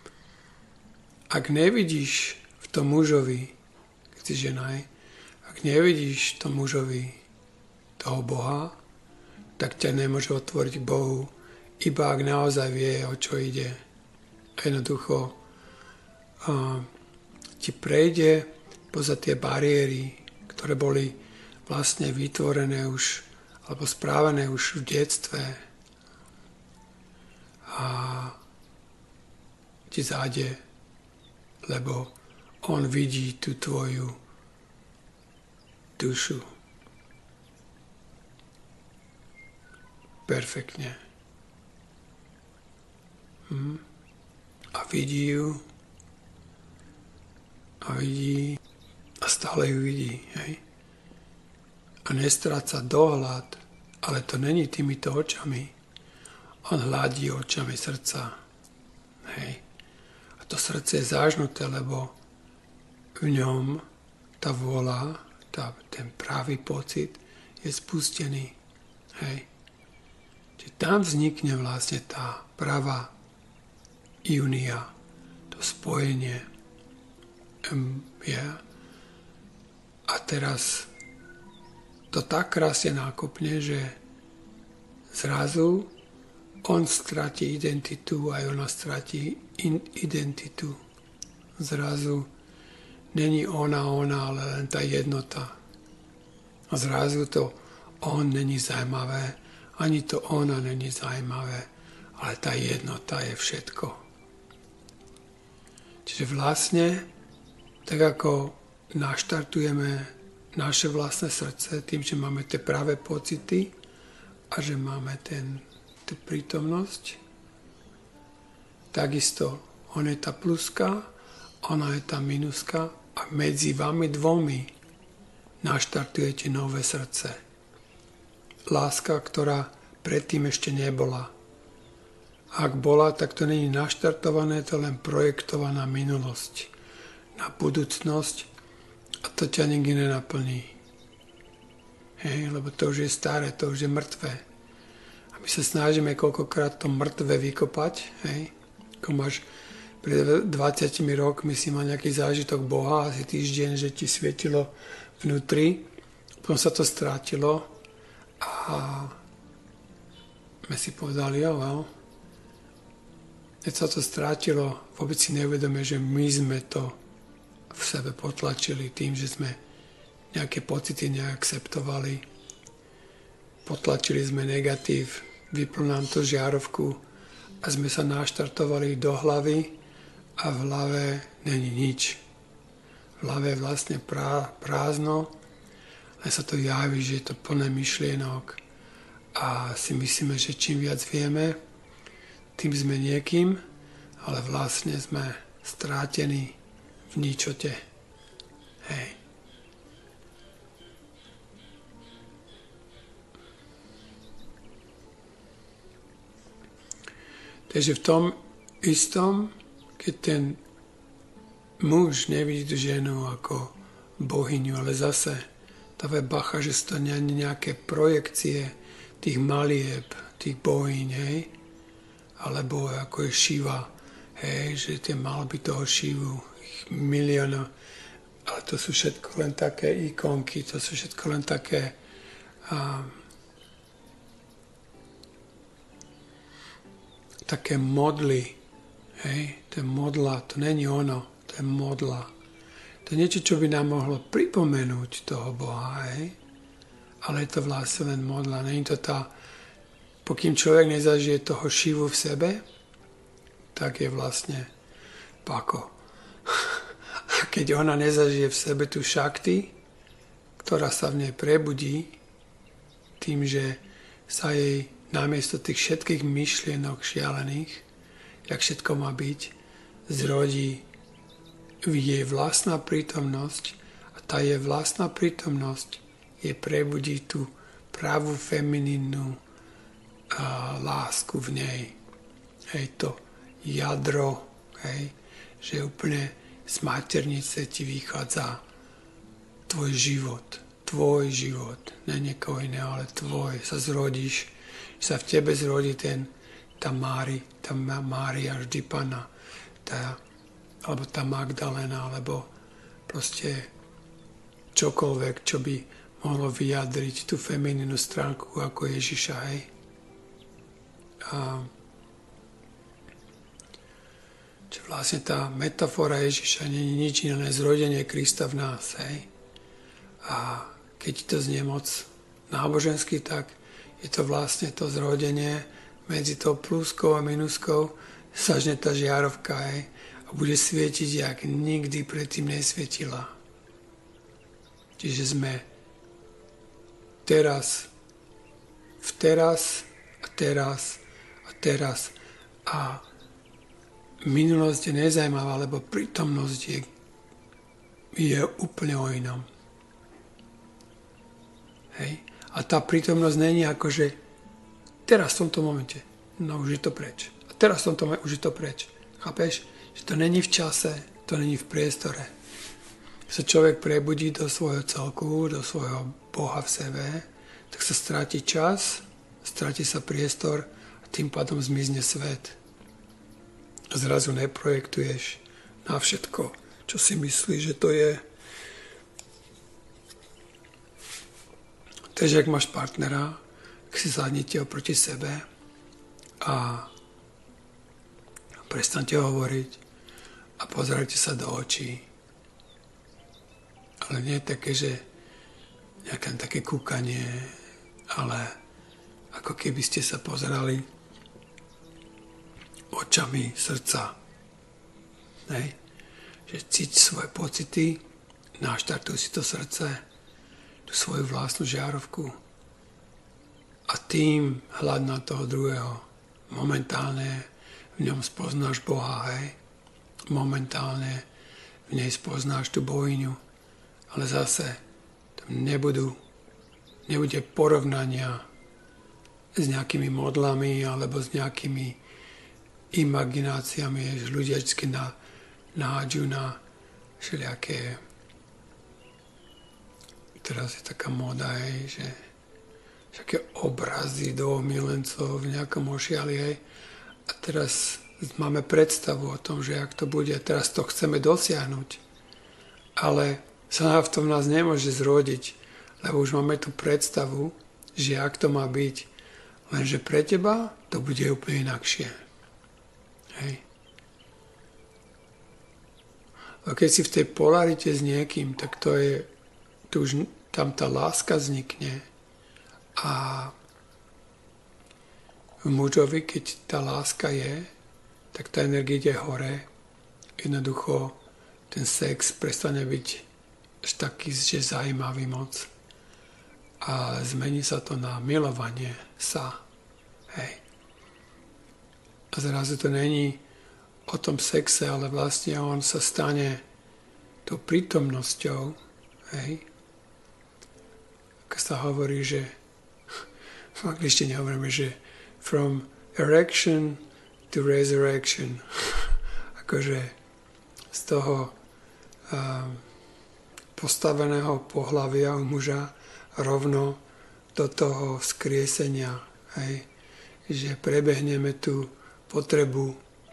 Ak nevidíš v tom mužovi, keď si žena, ak nevidíš v tom mužovi toho Boha, tak ťa nemôže otvoriť k Bohu, iba ak naozaj vie, o čo ide. Jednoducho uh, ti prejde poza tie bariéry, ktoré boli vlastne vytvorené už, alebo správené už v detstve. A ti zájde, lebo on vidí tú tvoju dušu perfektne. Hm. A vidí ju a vidí a stále ju vidí. Hej? A nestráca dohľad, ale to není týmito očami. On hľadí očami srdca. Hej. A to srdce je zážnuté, lebo v ňom tá vôľa, tá, ten pravý pocit je spustený. Hej. Čiže tam vznikne vlastne tá pravá únia, to spojenie. Um, yeah. A teraz to tak krásne nákopne, že zrazu on stratí identitu a ona stratí in- identitu. Zrazu není ona, ona, ale len tá jednota. A zrazu to on není zajímavé, ani to ona není zajímavé, ale tá jednota je všetko. Čiže vlastne, tak ako naštartujeme naše vlastné srdce tým, že máme tie pravé pocity a že máme ten tú prítomnosť. Takisto on je tá pluska, ona je tá minuska a medzi vami dvomi naštartujete nové srdce. Láska, ktorá predtým ešte nebola. Ak bola, tak to není naštartované, to len projektovaná minulosť. na budúcnosť a to ťa nikdy nenaplní. Hej, lebo to už je staré, to už je mŕtve. A my sa snažíme koľkokrát to mŕtve vykopať. Hej, ako máš pred dvadsiatimi rokmi si mal nejaký zážitok Boha, asi týždeň, že ti svietilo vnútri, potom sa to strátilo a my si povedali, jo, well, keď sa to strátilo, vôbec si neuvedomia, že my sme to v sebe potlačili tým, že sme nejaké pocity neakceptovali. Potlačili sme negatív, vyplo nám to žiarovku a sme sa naštartovali do hlavy a v hlave není nič. V hlave je vlastne prá, prázdno, len sa to javí, že je to plné myšlienok a si myslíme, že čím viac vieme, tým sme niekým, ale vlastne sme strátení v ničote. Hej. Takže v tom istom, keď ten muž nevidí ženu ako bohyňu, ale zase dáva bacha, že sú to nejaké projekcie tých malieb, tých bohyň, hej, alebo ako je Šiva, hej, že tie malby toho Šivu, ich milióna, ale to sú všetko len také ikonky, to sú všetko len také a, také modly, hej, to je modla, to není ono, to je modla. To je niečo, čo by nám mohlo pripomenúť toho Boha, hej, ale je to vlastne len modla, není to tá. Pokým človek nezažije toho Šivu v sebe, tak je vlastne pako. A keď ona nezažije v sebe tú šakti, ktorá sa v nej prebudí, tým, že sa jej namiesto tých všetkých myšlienok šialených, jak všetko má byť, zrodí v jej vlastná prítomnosť a tá jej vlastná prítomnosť je prebudí tú pravú feminínnu a lásku v nej. Hej, to jadro, hej, že úplne z maternice ti vychádza tvoj život, tvoj život, ne niekoho iného, ale tvoj, sa zrodíš, sa v tebe zrodí ten, tá Mári, tá Mária vždy Panna, tá, alebo tá Magdalena, alebo proste čokoľvek, čo by mohlo vyjadriť tú feminínnu stránku ako Ježiša, hej. A čo vlastne tá metafora Ježiša nie je nič iné, zrodenie Krista v nás, hej. A keď to znie moc nábožensky, tak je to vlastne to zrodenie medzi tou pluskou a minuskou, sažne tá žiarovka, hej, a bude svietiť, jak nikdy predtým nesvietila. Čiže sme teraz, v teraz a teraz a teraz a minulosť je nezajímavá, lebo prítomnosť je, je úplne o inom. Hej? A tá prítomnosť není ako, že teraz v tomto momente, no už je to preč. A teraz v tomto momente, už je to preč. Chápeš? Že to není v čase, to není v priestore. Keď sa človek prebudí do svojho celku, do svojho Boha v sebe, tak sa stráti čas, stráti sa priestor a tým pádom zmizne svet. A zrazu neprojektuješ na všetko, čo si myslíš, že to je. Takže ak máš partnera, tak si sadnite oproti sebe a prestaňte hovoriť a pozerajte sa do očí. Ale nie také, že nejaké také kúkanie, ale ako keby ste sa pozerali očami srdca. Hej? Že cíť svoje pocity, naštartuj si to srdce, tú svoju vlastnú žiarovku a tým hľad na toho druhého. Momentálne v ňom spoznáš Boha, hej? Momentálne v nej spoznáš tú bohyňu, ale zase tam nebudú, nebude porovnania s nejakými modlami alebo s nejakými imagináciami, že ľudia vždy nahádžu na všelijaké, teraz je taká móda, hej, že všaké obrazy dvoch milencov v nejakom ošiali, hej, a teraz máme predstavu o tom, že ak to bude, teraz to chceme dosiahnuť, ale sa v tom nás nemôže zrodiť, lebo už máme tú predstavu, že ak to má byť, lenže pre teba to bude úplne inakšie. Hej. A keď si v tej polarite s niekým, tak to je, tu už tam tá láska vznikne a v mužovi, keď tá láska je, tak tá energia ide hore, jednoducho ten sex prestane byť až taký, že zaujímavý moc a zmení sa to na milovanie sa. Hej. A zrazu to není o tom sexe, ale vlastne on sa stane tou prítomnosťou. Hej. Ako sa hovorí, že v angličtine hovoríme, že from erection to resurrection. Akože z toho um, postaveného pohlavia u muža rovno do toho vzkriesenia, hej, že prebehneme tú potrebu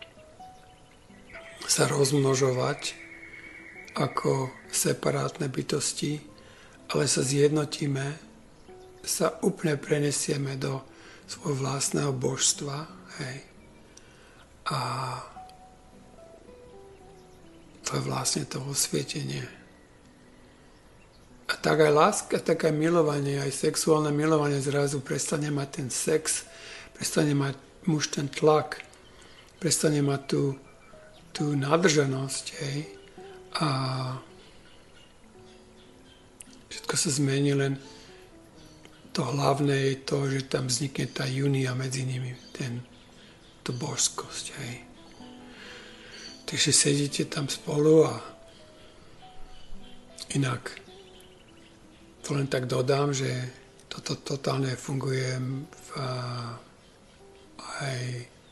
sa rozmnožovať ako separátne bytosti, ale sa zjednotíme, sa úplne prenesieme do svojho vlastného božstva, hej, a to je vlastne to osvietenie. A tak aj láska, tak aj milovanie, aj sexuálne milovanie zrazu prestane mať ten sex, prestane mať muž ten tlak, prestane mať tú, tú nadržanosť, hej. A všetko sa zmení, len to hlavné je to, že tam vznikne tá únia medzi nimi, ten, tú božskosť, hej. Takže sedíte tam spolu a inak to len tak dodám, že toto totálne funguje v, aj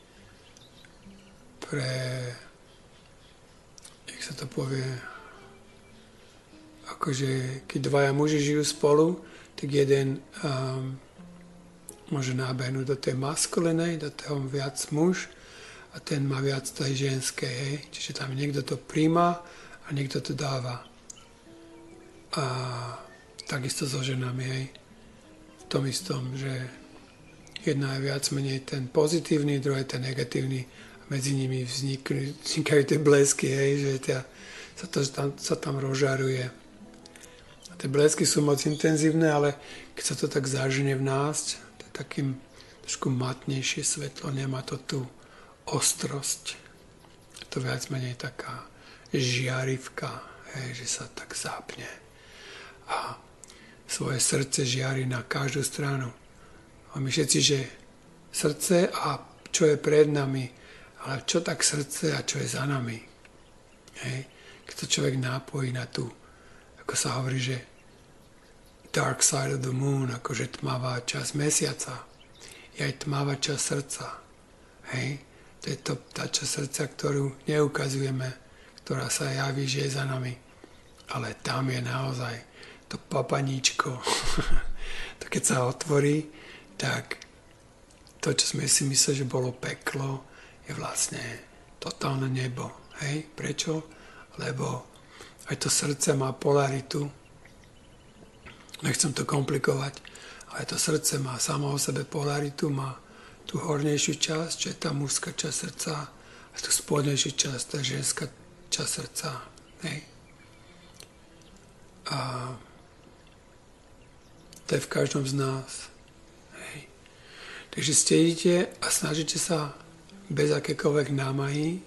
pre, jak sa to povie, akože keď dvaja muži žijú spolu, tak jeden um, môže nábehnúť do tej maskulinej, do toho viac muž a ten má viac tej ženskej, hej. Čiže tam niekto to príjma a niekto to dáva. A takisto so ženami, hej. V tom istom, že jedna je viac menej ten pozitívny, druhá je ten negatívny a medzi nimi vznikajú, vznikajú tie blesky, hej, že tia, sa, to, tam, sa tam rozžaruje. A tie blesky sú moc intenzívne, ale keď sa to tak zažene v nás, to je takým trošku matnejšie svetlo, nemá to tú ostrosť. Je to viac menej taká žiarivka, hej, že sa tak zápne. A svoje srdce žiari na každú stranu. A my všetci, že srdce a čo je pred nami, ale čo tak srdce a čo je za nami. Hej. Keď to človek nápojí na tú, ako sa hovorí, že dark side of the moon, akože tmavá časť mesiaca, je aj tmavá časť srdca. Hej. To je to, tá časť srdca, ktorú neukazujeme, ktorá sa javí, že je za nami. Ale tam je naozaj to papaníčko. To keď sa otvorí, tak to, čo sme si mysleli, že bolo peklo, je vlastne totálne nebo. Hej? Prečo? Lebo aj to srdce má polaritu. Nechcem to komplikovať, ale to srdce má samo o sebe polaritu, má tú hornejšiu časť, čo je tá mužská časť srdca, a tú spodnejšiu časť, tá ženská časť srdca. Hej? A to je v každom z nás. Hej. Takže stedíte a snažíte sa bez akékoľvek námahy.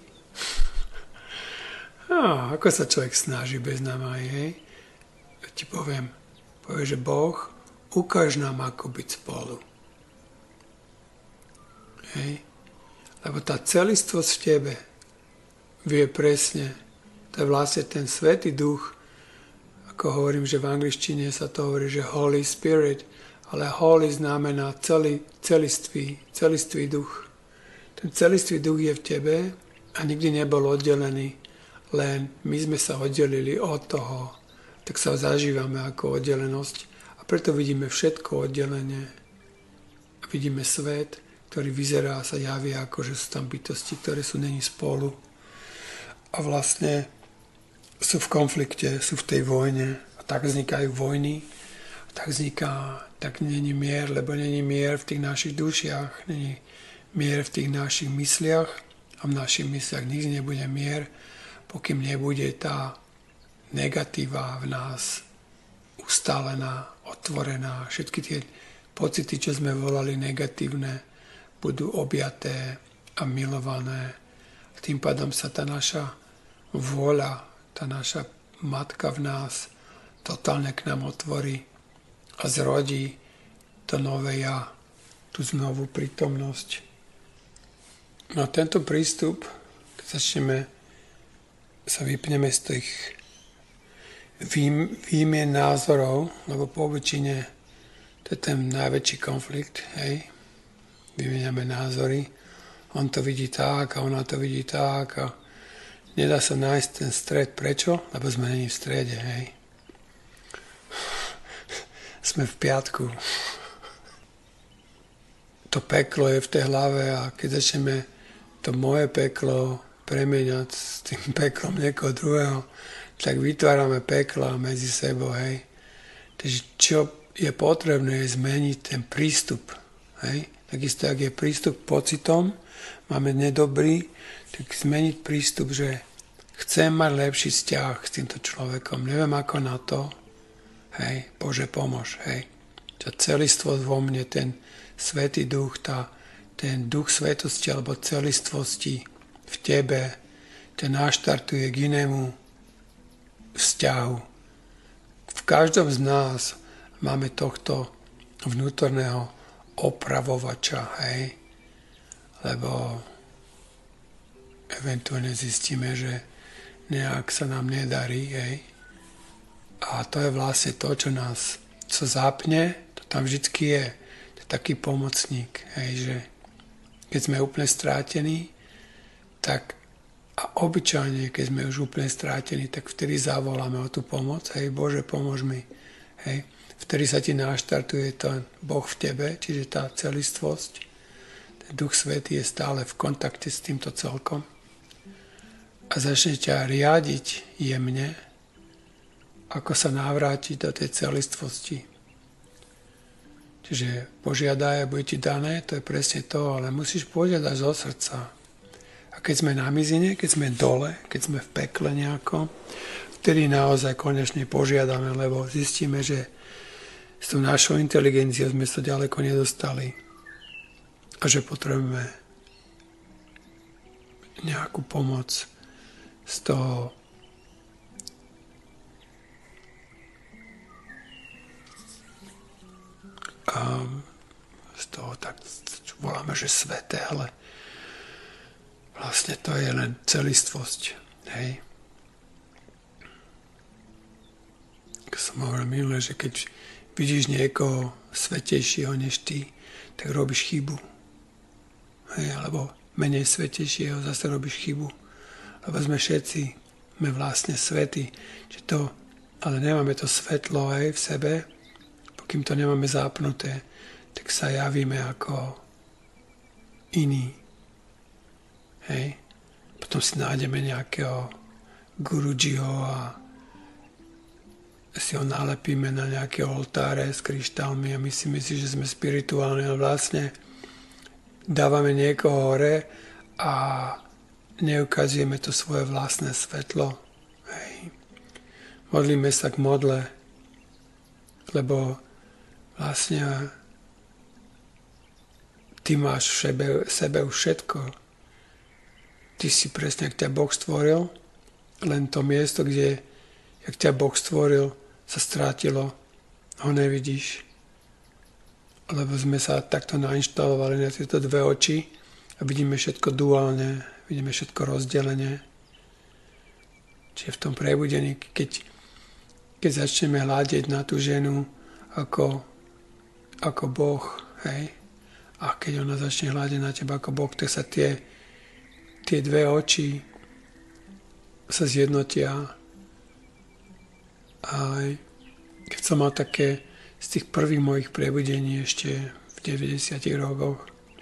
A, ako sa človek snaží bez námahy? Hej? Ja ti poviem, povie, že Boh, ukáž nám, ako byť spolu. Hej? Lebo tá celistvosť v tebe vie presne, to je vlastne ten Svätý Duch. Ako hovorím, že v angličtine sa to hovorí, že Holy Spirit, ale Holy znamená celý, celistvý, celistvý duch. Ten celistvý duch je v tebe a nikdy nebol oddelený len my sme sa oddelili od toho, tak sa zažívame ako oddelenosť a preto vidíme všetko oddelenie. Vidíme svet, ktorý vyzerá a sa javí ako, že sú tam bytosti, ktoré sú není spolu a vlastne sú v konflikte, sú v tej vojne a tak vznikajú vojny, a tak vzniká, tak není mier, lebo není mier v tých našich dušiach, není mier v tých našich mysliach a v našich mysliach nikdy nebude mier, pokým nebude tá negatíva v nás ustálená, otvorená, všetky tie pocity, čo sme volali negatívne, budú objaté a milované. A tým pádom sa tá naša vôľa, tá naša matka v nás totálne k nám otvorí a zrodí to nové ja, tú znovu prítomnosť. No a tento prístup, keď začneme, sa vypneme z tých výmien názorov, lebo po väčšine to je ten najväčší konflikt, hej. Vymieňame názory, on to vidí tak a ona to vidí tak a nedá sa nájsť ten stred. Prečo? Lebo sme není v strede, hej. Sme v piatku. To peklo je v tej hlave a keď začneme to moje peklo premeniať s tým peklom niekoho druhého, tak vytvárame pekla medzi sebou, hej. Takže čo je potrebné je zmeniť ten prístup, hej. Takisto, ak je prístup k pocitom, máme nedobrý, tak zmeniť prístup, že chcem mať lepší vzťah s týmto človekom, neviem ako na to, hej, Bože pomôž, hej. Čo celistvosť vo mne, ten Svätý Duch, tá, ten Duch svetosti alebo celistvosti v tebe, ten naštartuje k inému vzťahu. V každom z nás máme tohto vnútorného opravovača, hej, lebo eventuálne zistíme, že nejak sa nám nedarí, hej, a to je vlastne to, čo nás co zapne, to tam vždycky je, to je taký pomocník, hej, že keď sme úplne strátení, tak a obyčajne, keď sme už úplne strátení, tak vtedy zavoláme o tú pomoc, hej, Bože, pomôž mi, hej. Vtedy sa ti naštartuje ten Boh v tebe, čiže tá celistvosť. Ten Duch Svätý je stále v kontakte s týmto celkom. A začne ťa riadiť jemne, ako sa navrátiť do tej celistvosti. Čiže požiadaj a bude ti dané, to je presne to, ale musíš požiadať zo srdca. A keď sme na mizine, keď sme dole, keď sme v pekle nejako, vtedy naozaj konečne požiadame, lebo zistíme, že s tou našou inteligenciou sme sa ďaleko nedostali a že potrebujeme nejakú pomoc z toho a z toho tak, čo voláme, že sveté, ale vlastne to je len celistvosť, hej. Ako som hovoril minule, že keď vidíš niekoho svätejšieho než ty, tak robíš chybu. Hej, alebo menej svätejšieho zase robíš chybu. Lebo sme všetci, sme vlastne svätí. Čiže to, ale nemáme to svetlo aj v sebe, pokým to nemáme zapnuté, tak sa javíme ako iní. Hej. Potom si nájdeme nejakého gurujiho a si ho nalepíme na nejaké oltáre s kryštálmi a myslíme si, že sme spirituálni, ale vlastne dávame niekoho hore a neukazujeme to svoje vlastné svetlo. Hej. Modlíme sa k modle, lebo vlastne ty máš v sebe, sebe už všetko. Ty si presne, ak ťa Boh stvoril, len to miesto, kde jak ťa Boh stvoril, sa strátilo, ho nevidíš. Lebo sme sa takto nainštalovali na tieto dve oči a vidíme všetko duálne, vidíme všetko rozdelenie. Čiže v tom prebudení, keď, keď začneme hľadiť na tú ženu ako, ako Boh, hej, a keď ona začne hľadiť na teba ako Boh, tak sa tie, tie dve oči sa zjednotia. Aj keď som mal také z tých prvých mojich prebudení ešte v deväťdesiatych rokoch,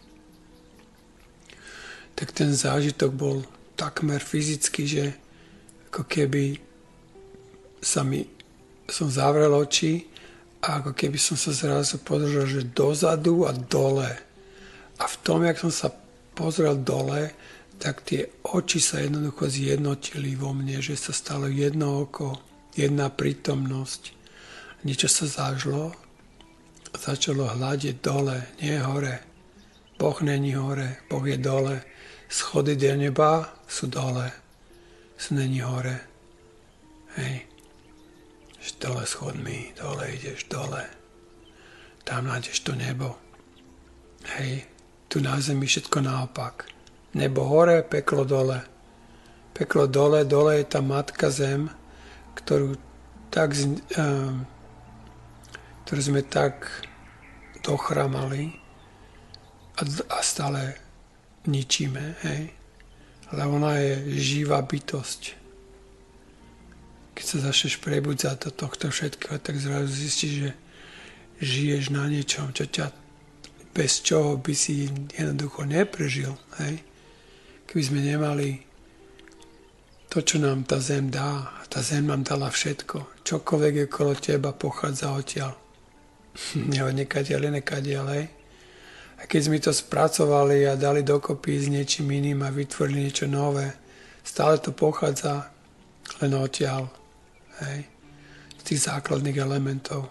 tak ten zážitok bol takmer fyzický, že ako keby sa mi, som zavrel oči a ako keby som sa zrazu pozrel, že dozadu a dole. A v tom, jak som sa pozrel dole, tak tie oči sa jednoducho zjednotili vo mne, že sa stalo jedno oko, jedna prítomnosť. Niečo sa zažlo a začalo hľadiť dole, nie hore. Boh není hore, Boh je dole. Schody do neba sú dole, sú není hore. Hej. Dole schodmi, dole ideš, dole. Tam nájdeš to nebo. Hej. Tu na zemi všetko naopak. Nebo hore, peklo dole. Peklo dole, dole je tá matka zem, ktorú tak, um, ktorú sme tak dochramali a, a stále ničíme, hej. Ale ona je živá bytosť. Keď sa začneš prebudzať do tohto všetkého, tak zrazu zistíš, že žiješ na niečom, čo ťa, bez čoho by si jednoducho neprežil, hej. Keby sme nemali to, čo nám tá zem dá, a tá zem nám dala všetko, čokoľvek je okolo teba, pochádza odtiaľ. Nie od nekadiaľ, nekadiaľ, hej. A keď sme to spracovali a dali dokopy s niečím iným a vytvorili niečo nové, stále to pochádza len odtiaľ, hej, z tých základných elementov.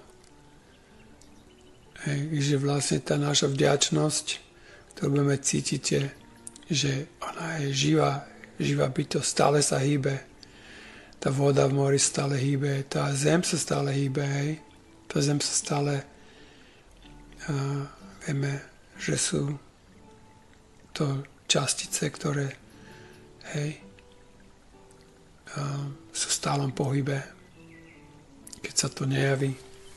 Hej, že vlastne tá naša vďačnosť, ktorú budeme cítiť, je, že ona je živá, živá bytosť, stále sa hýbe. Tá voda v mori stále hýbe, tá zem sa stále hýbe, hej. Tá zem sa stále, uh, vieme, že sú to častice, ktoré, hej, uh, sú v stálom pohybe, keď sa to nejaví.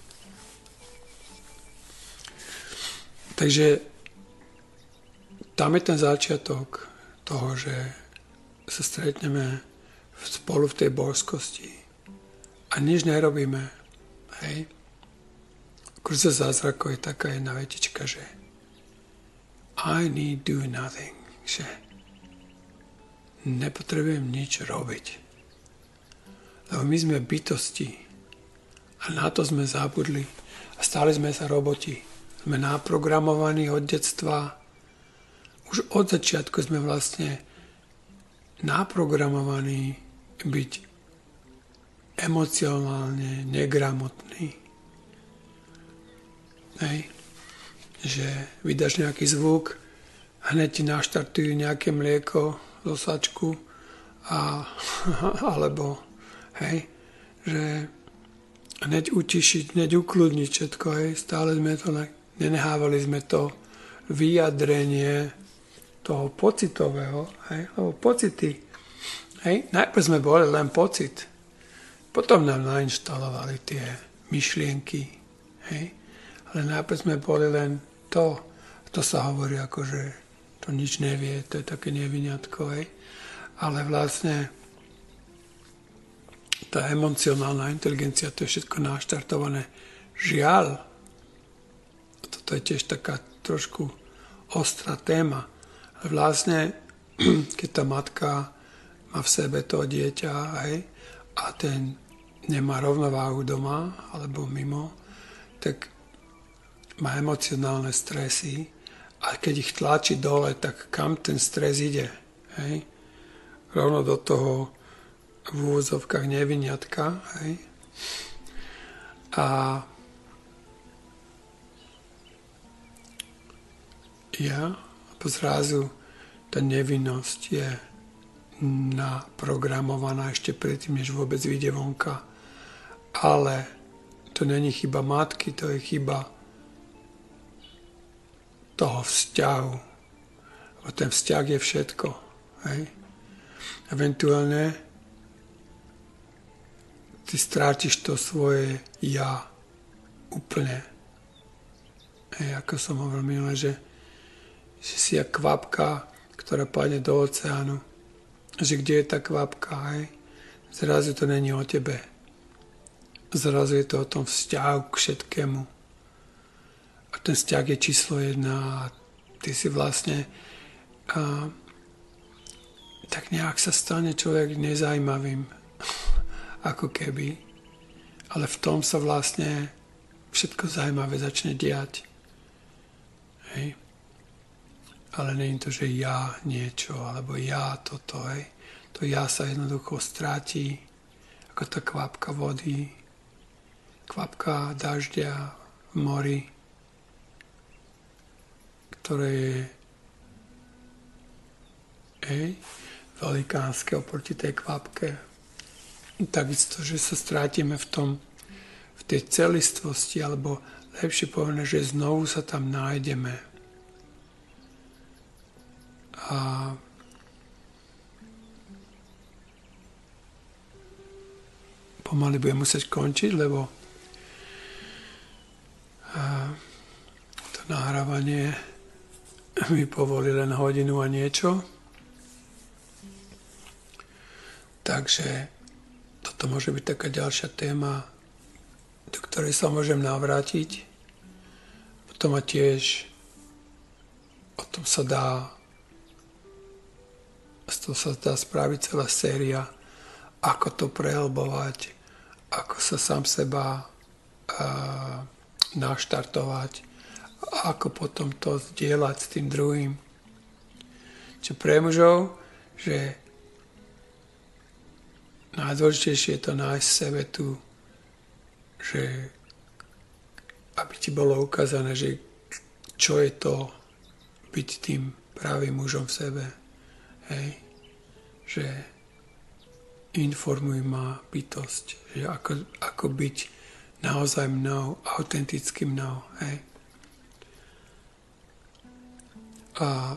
Takže tam je ten začiatok toho, že sa stretneme spolu v tej božskosti a nič nerobíme, hej. Kurze zázrakov je taká jedna vetička, že I need do nothing, že nepotrebujem nič robiť. Lebo my sme bytosti a na to sme zabudli a stále sme sa roboti. Sme naprogramovaní od detstva. Už od začiatku sme vlastne naprogramovaní byť emocionálne negramotní. Hej. Že vydáš nejaký zvuk, hneď ti naštartujú nejaké mlieko zo sačku a, alebo hej, že hneď utišiť, hneď ukludniť všetko, hej, stále sme to, nenehávali sme to vyjadrenie toho pocitového, hej, lebo pocity, hej, najprv sme boli len pocit, potom nám nainštalovali tie myšlienky, hej, ale najprv sme boli len to, to sa hovorí ako, že to nič nevie, to je také neviňatko, hej, ale vlastne tá emocionálna inteligencia, to je všetko naštartované. Žiaľ, toto je tiež taká trošku ostrá téma, ale vlastne, keď tá matka má v sebe to dieťa, hej, a ten nemá rovnováhu doma, alebo mimo, tak má emocionálne stresy a keď ich tlačí dole, tak kam ten stres ide? Hej? Rovno do toho v úvodzovkách neviniatka. Hej? A ja zrazu tá nevinnosť je naprogramovaná ešte predtým, než vôbec vyjde vonka. Ale to není chyba matky, to je chyba toho vzťahu. Lebo ten vzťah je všetko. Hej? Eventuálne ty strátiš to svoje ja úplne. Hej, ako som hovoril minule, že, že si jak kvapka, ktorá padne do oceánu. Že kde je tá kvapka, hej? Zrazu to není o tebe. Zrazu je to o tom vzťahu k všetkému. A ten vzťah je číslo jedna a ty si vlastne a, tak nejak sa stane človek nezajímavým, ako keby. Ale v tom sa vlastne všetko zaujímavé začne diať. Hej. Ale nie je to, že ja niečo, alebo ja toto, hej. To ja sa jednoducho stráti, ako tá kvapka vody, kvapka dažďa v mori, ktoré je hej, velikánske oproti tej kvapke. Takisto, že sa strátime v tom, v tej celistvosti, alebo lepšie povedané, že znovu sa tam nájdeme. A pomaly budem musieť končiť, lebo to nahrávanie mi povolí len hodinu a niečo. Takže toto môže byť taká ďalšia téma, do ktorej sa môžem navrátiť. Potom a tiež o tom sa dá z toho sa dá spraviť celá séria, ako to prehlbovať, ako sa sám seba uh, naštartovať, ako potom to zdieľať s tým druhým. Čiže pre mužov, že najdôležitejšie je to nájsť v sebe tu, že aby ti bolo ukázané, že čo je to byť tým pravým mužom v sebe. Hej, že informuj ma bytosť, že ako, ako byť naozaj mnou, autenticky mnou. Hej. A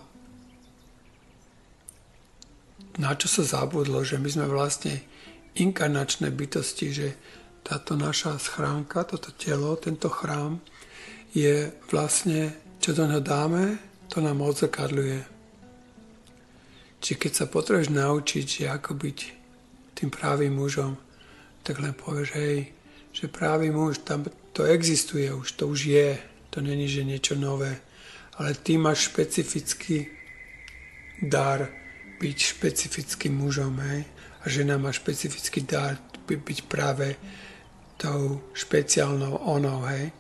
na čo sa zabudlo, že my sme vlastne inkarnačné bytosti, že táto naša schránka, toto telo, tento chrám je vlastne, čo do neho dáme, to nám odzrkadľuje. Čiže keď sa potrebuješ naučiť, že ako byť tým pravým mužom, tak len povieš, hej, že pravý muž, tam to existuje už, to už je, to není, že niečo nové, ale ty máš špecifický dar byť špecifickým mužom, hej, a žena má špecifický dar by, byť práve tou špeciálnou onou, hej.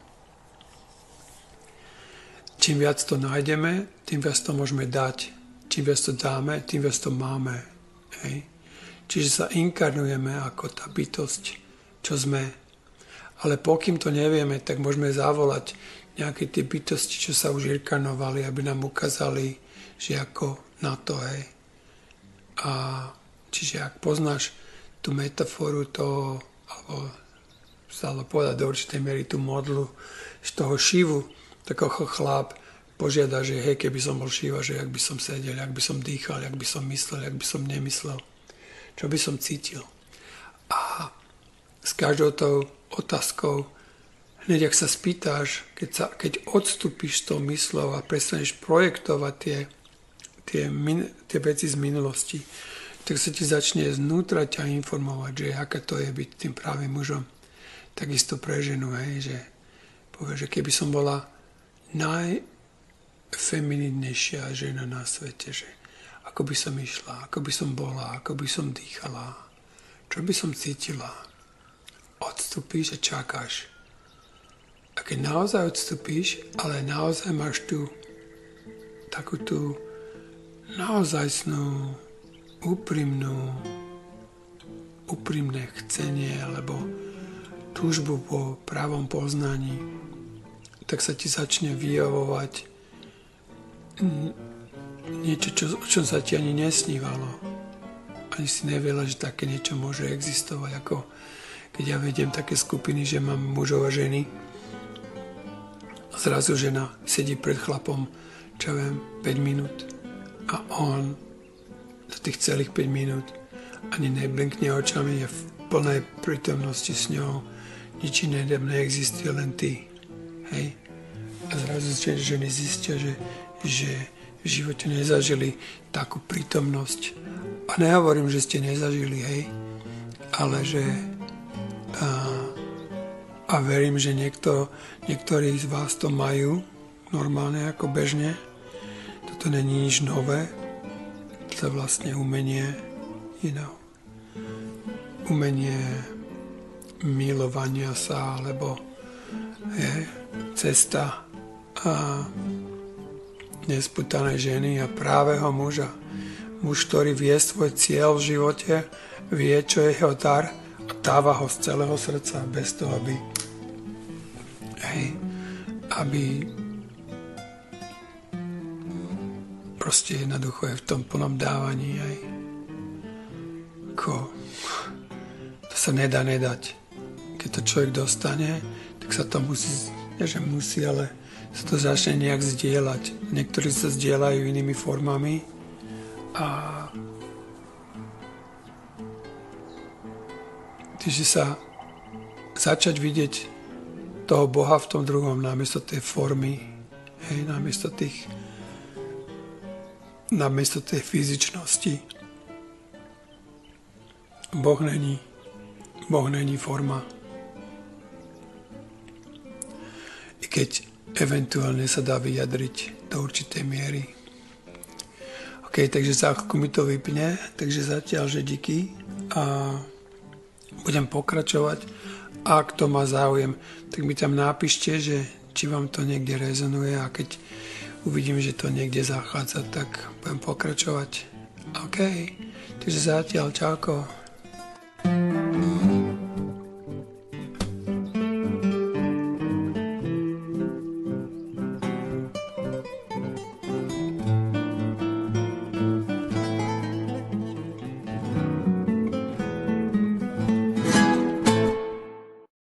Čím viac to nájdeme, tým viac to môžeme dať. Čím viac to dáme, tým viac to máme. Hej. Čiže sa inkarnujeme ako tá bytosť, čo sme. Ale pokým to nevieme, tak môžeme zavolať nejaké tie bytosti, čo sa už inkarnovali, aby nám ukázali, že ako na to. Hej. A čiže ak poznáš tú metaforu toho, alebo sa dalo povedať do určitej miery tú modlu z toho Šivu, tak ako chlap požiada, že hej, keby som bol Šiva, že jak by som sedel, jak by som dýchal, jak by som myslel, jak by som nemyslel, čo by som cítil. A s každou tou otázkou, hneď ak sa spýtáš, keď, sa, keď odstúpiš tou myslou a prestaneš projektovať tie, tie, min, tie veci z minulosti, tak sa ti začne znútra ťa informovať, že aké to je byť tým pravým mužom. Takisto pre ženu, hej, že povie, že keby som bola naj feminínnejšia žena na svete, že ako by som išla, ako by som bola, ako by som dýchala, čo by som cítila. Odstúpíš a čakáš. A keď naozaj odstúpíš, ale naozaj máš tu takú tú naozajstnú, úprimnú, úprimné chcenie alebo túžbu po pravom poznaní, tak sa ti začne vyjavovať niečo, čo, čo sa ti ani nesnívalo. Ani si nevedela, že také niečo môže existovať, ako keď ja vediem také skupiny, že mám mužov a ženy a zrazu žena sedí pred chlapom, čo viem, päť minút a on za tých celých päť minút ani neblinkne očami, je v plnej prítomnosti s ňou, nič iné neexistuje, len ty. Hej? A zrazu ženy zistia, že že v živote nezažili takú prítomnosť. A nehovorím, že ste nezažili, hej. ale že a, a verím, že niekto, niektorí z vás to majú normálne ako bežne. Toto není nič nové. To je vlastne umenie, you know, umenie milovania sa, alebo je cesta a nespútanej ženy a právého muža. Muž, ktorý vie svoj cieľ v živote, vie, čo je jeho dar a dáva ho z celého srdca, bez toho, aby hej, aby proste jednoducho je v tom plnom dávaní. Hej. Ko, to sa nedá nedať. Keď to človek dostane, tak sa to musí, nie že musí, ale sa to začne nejak zdieľať. Niektorí sa zdieľajú inými formami a takže sa začať vidieť toho Boha v tom druhom namiesto tej formy, hej, namiesto tých namiesto tej fyzičnosti. Boh není Boh není forma. I keď eventuálne sa dá vyjadriť do určitej miery. OK, takže za chvíľku mi to vypne, takže zatiaľ, že díky a budem pokračovať. Ak to má záujem, tak mi tam napíšte, že či vám to niekde rezonuje a keď uvidím, že to niekde zachádza, tak budem pokračovať. OK, takže zatiaľ, čauko.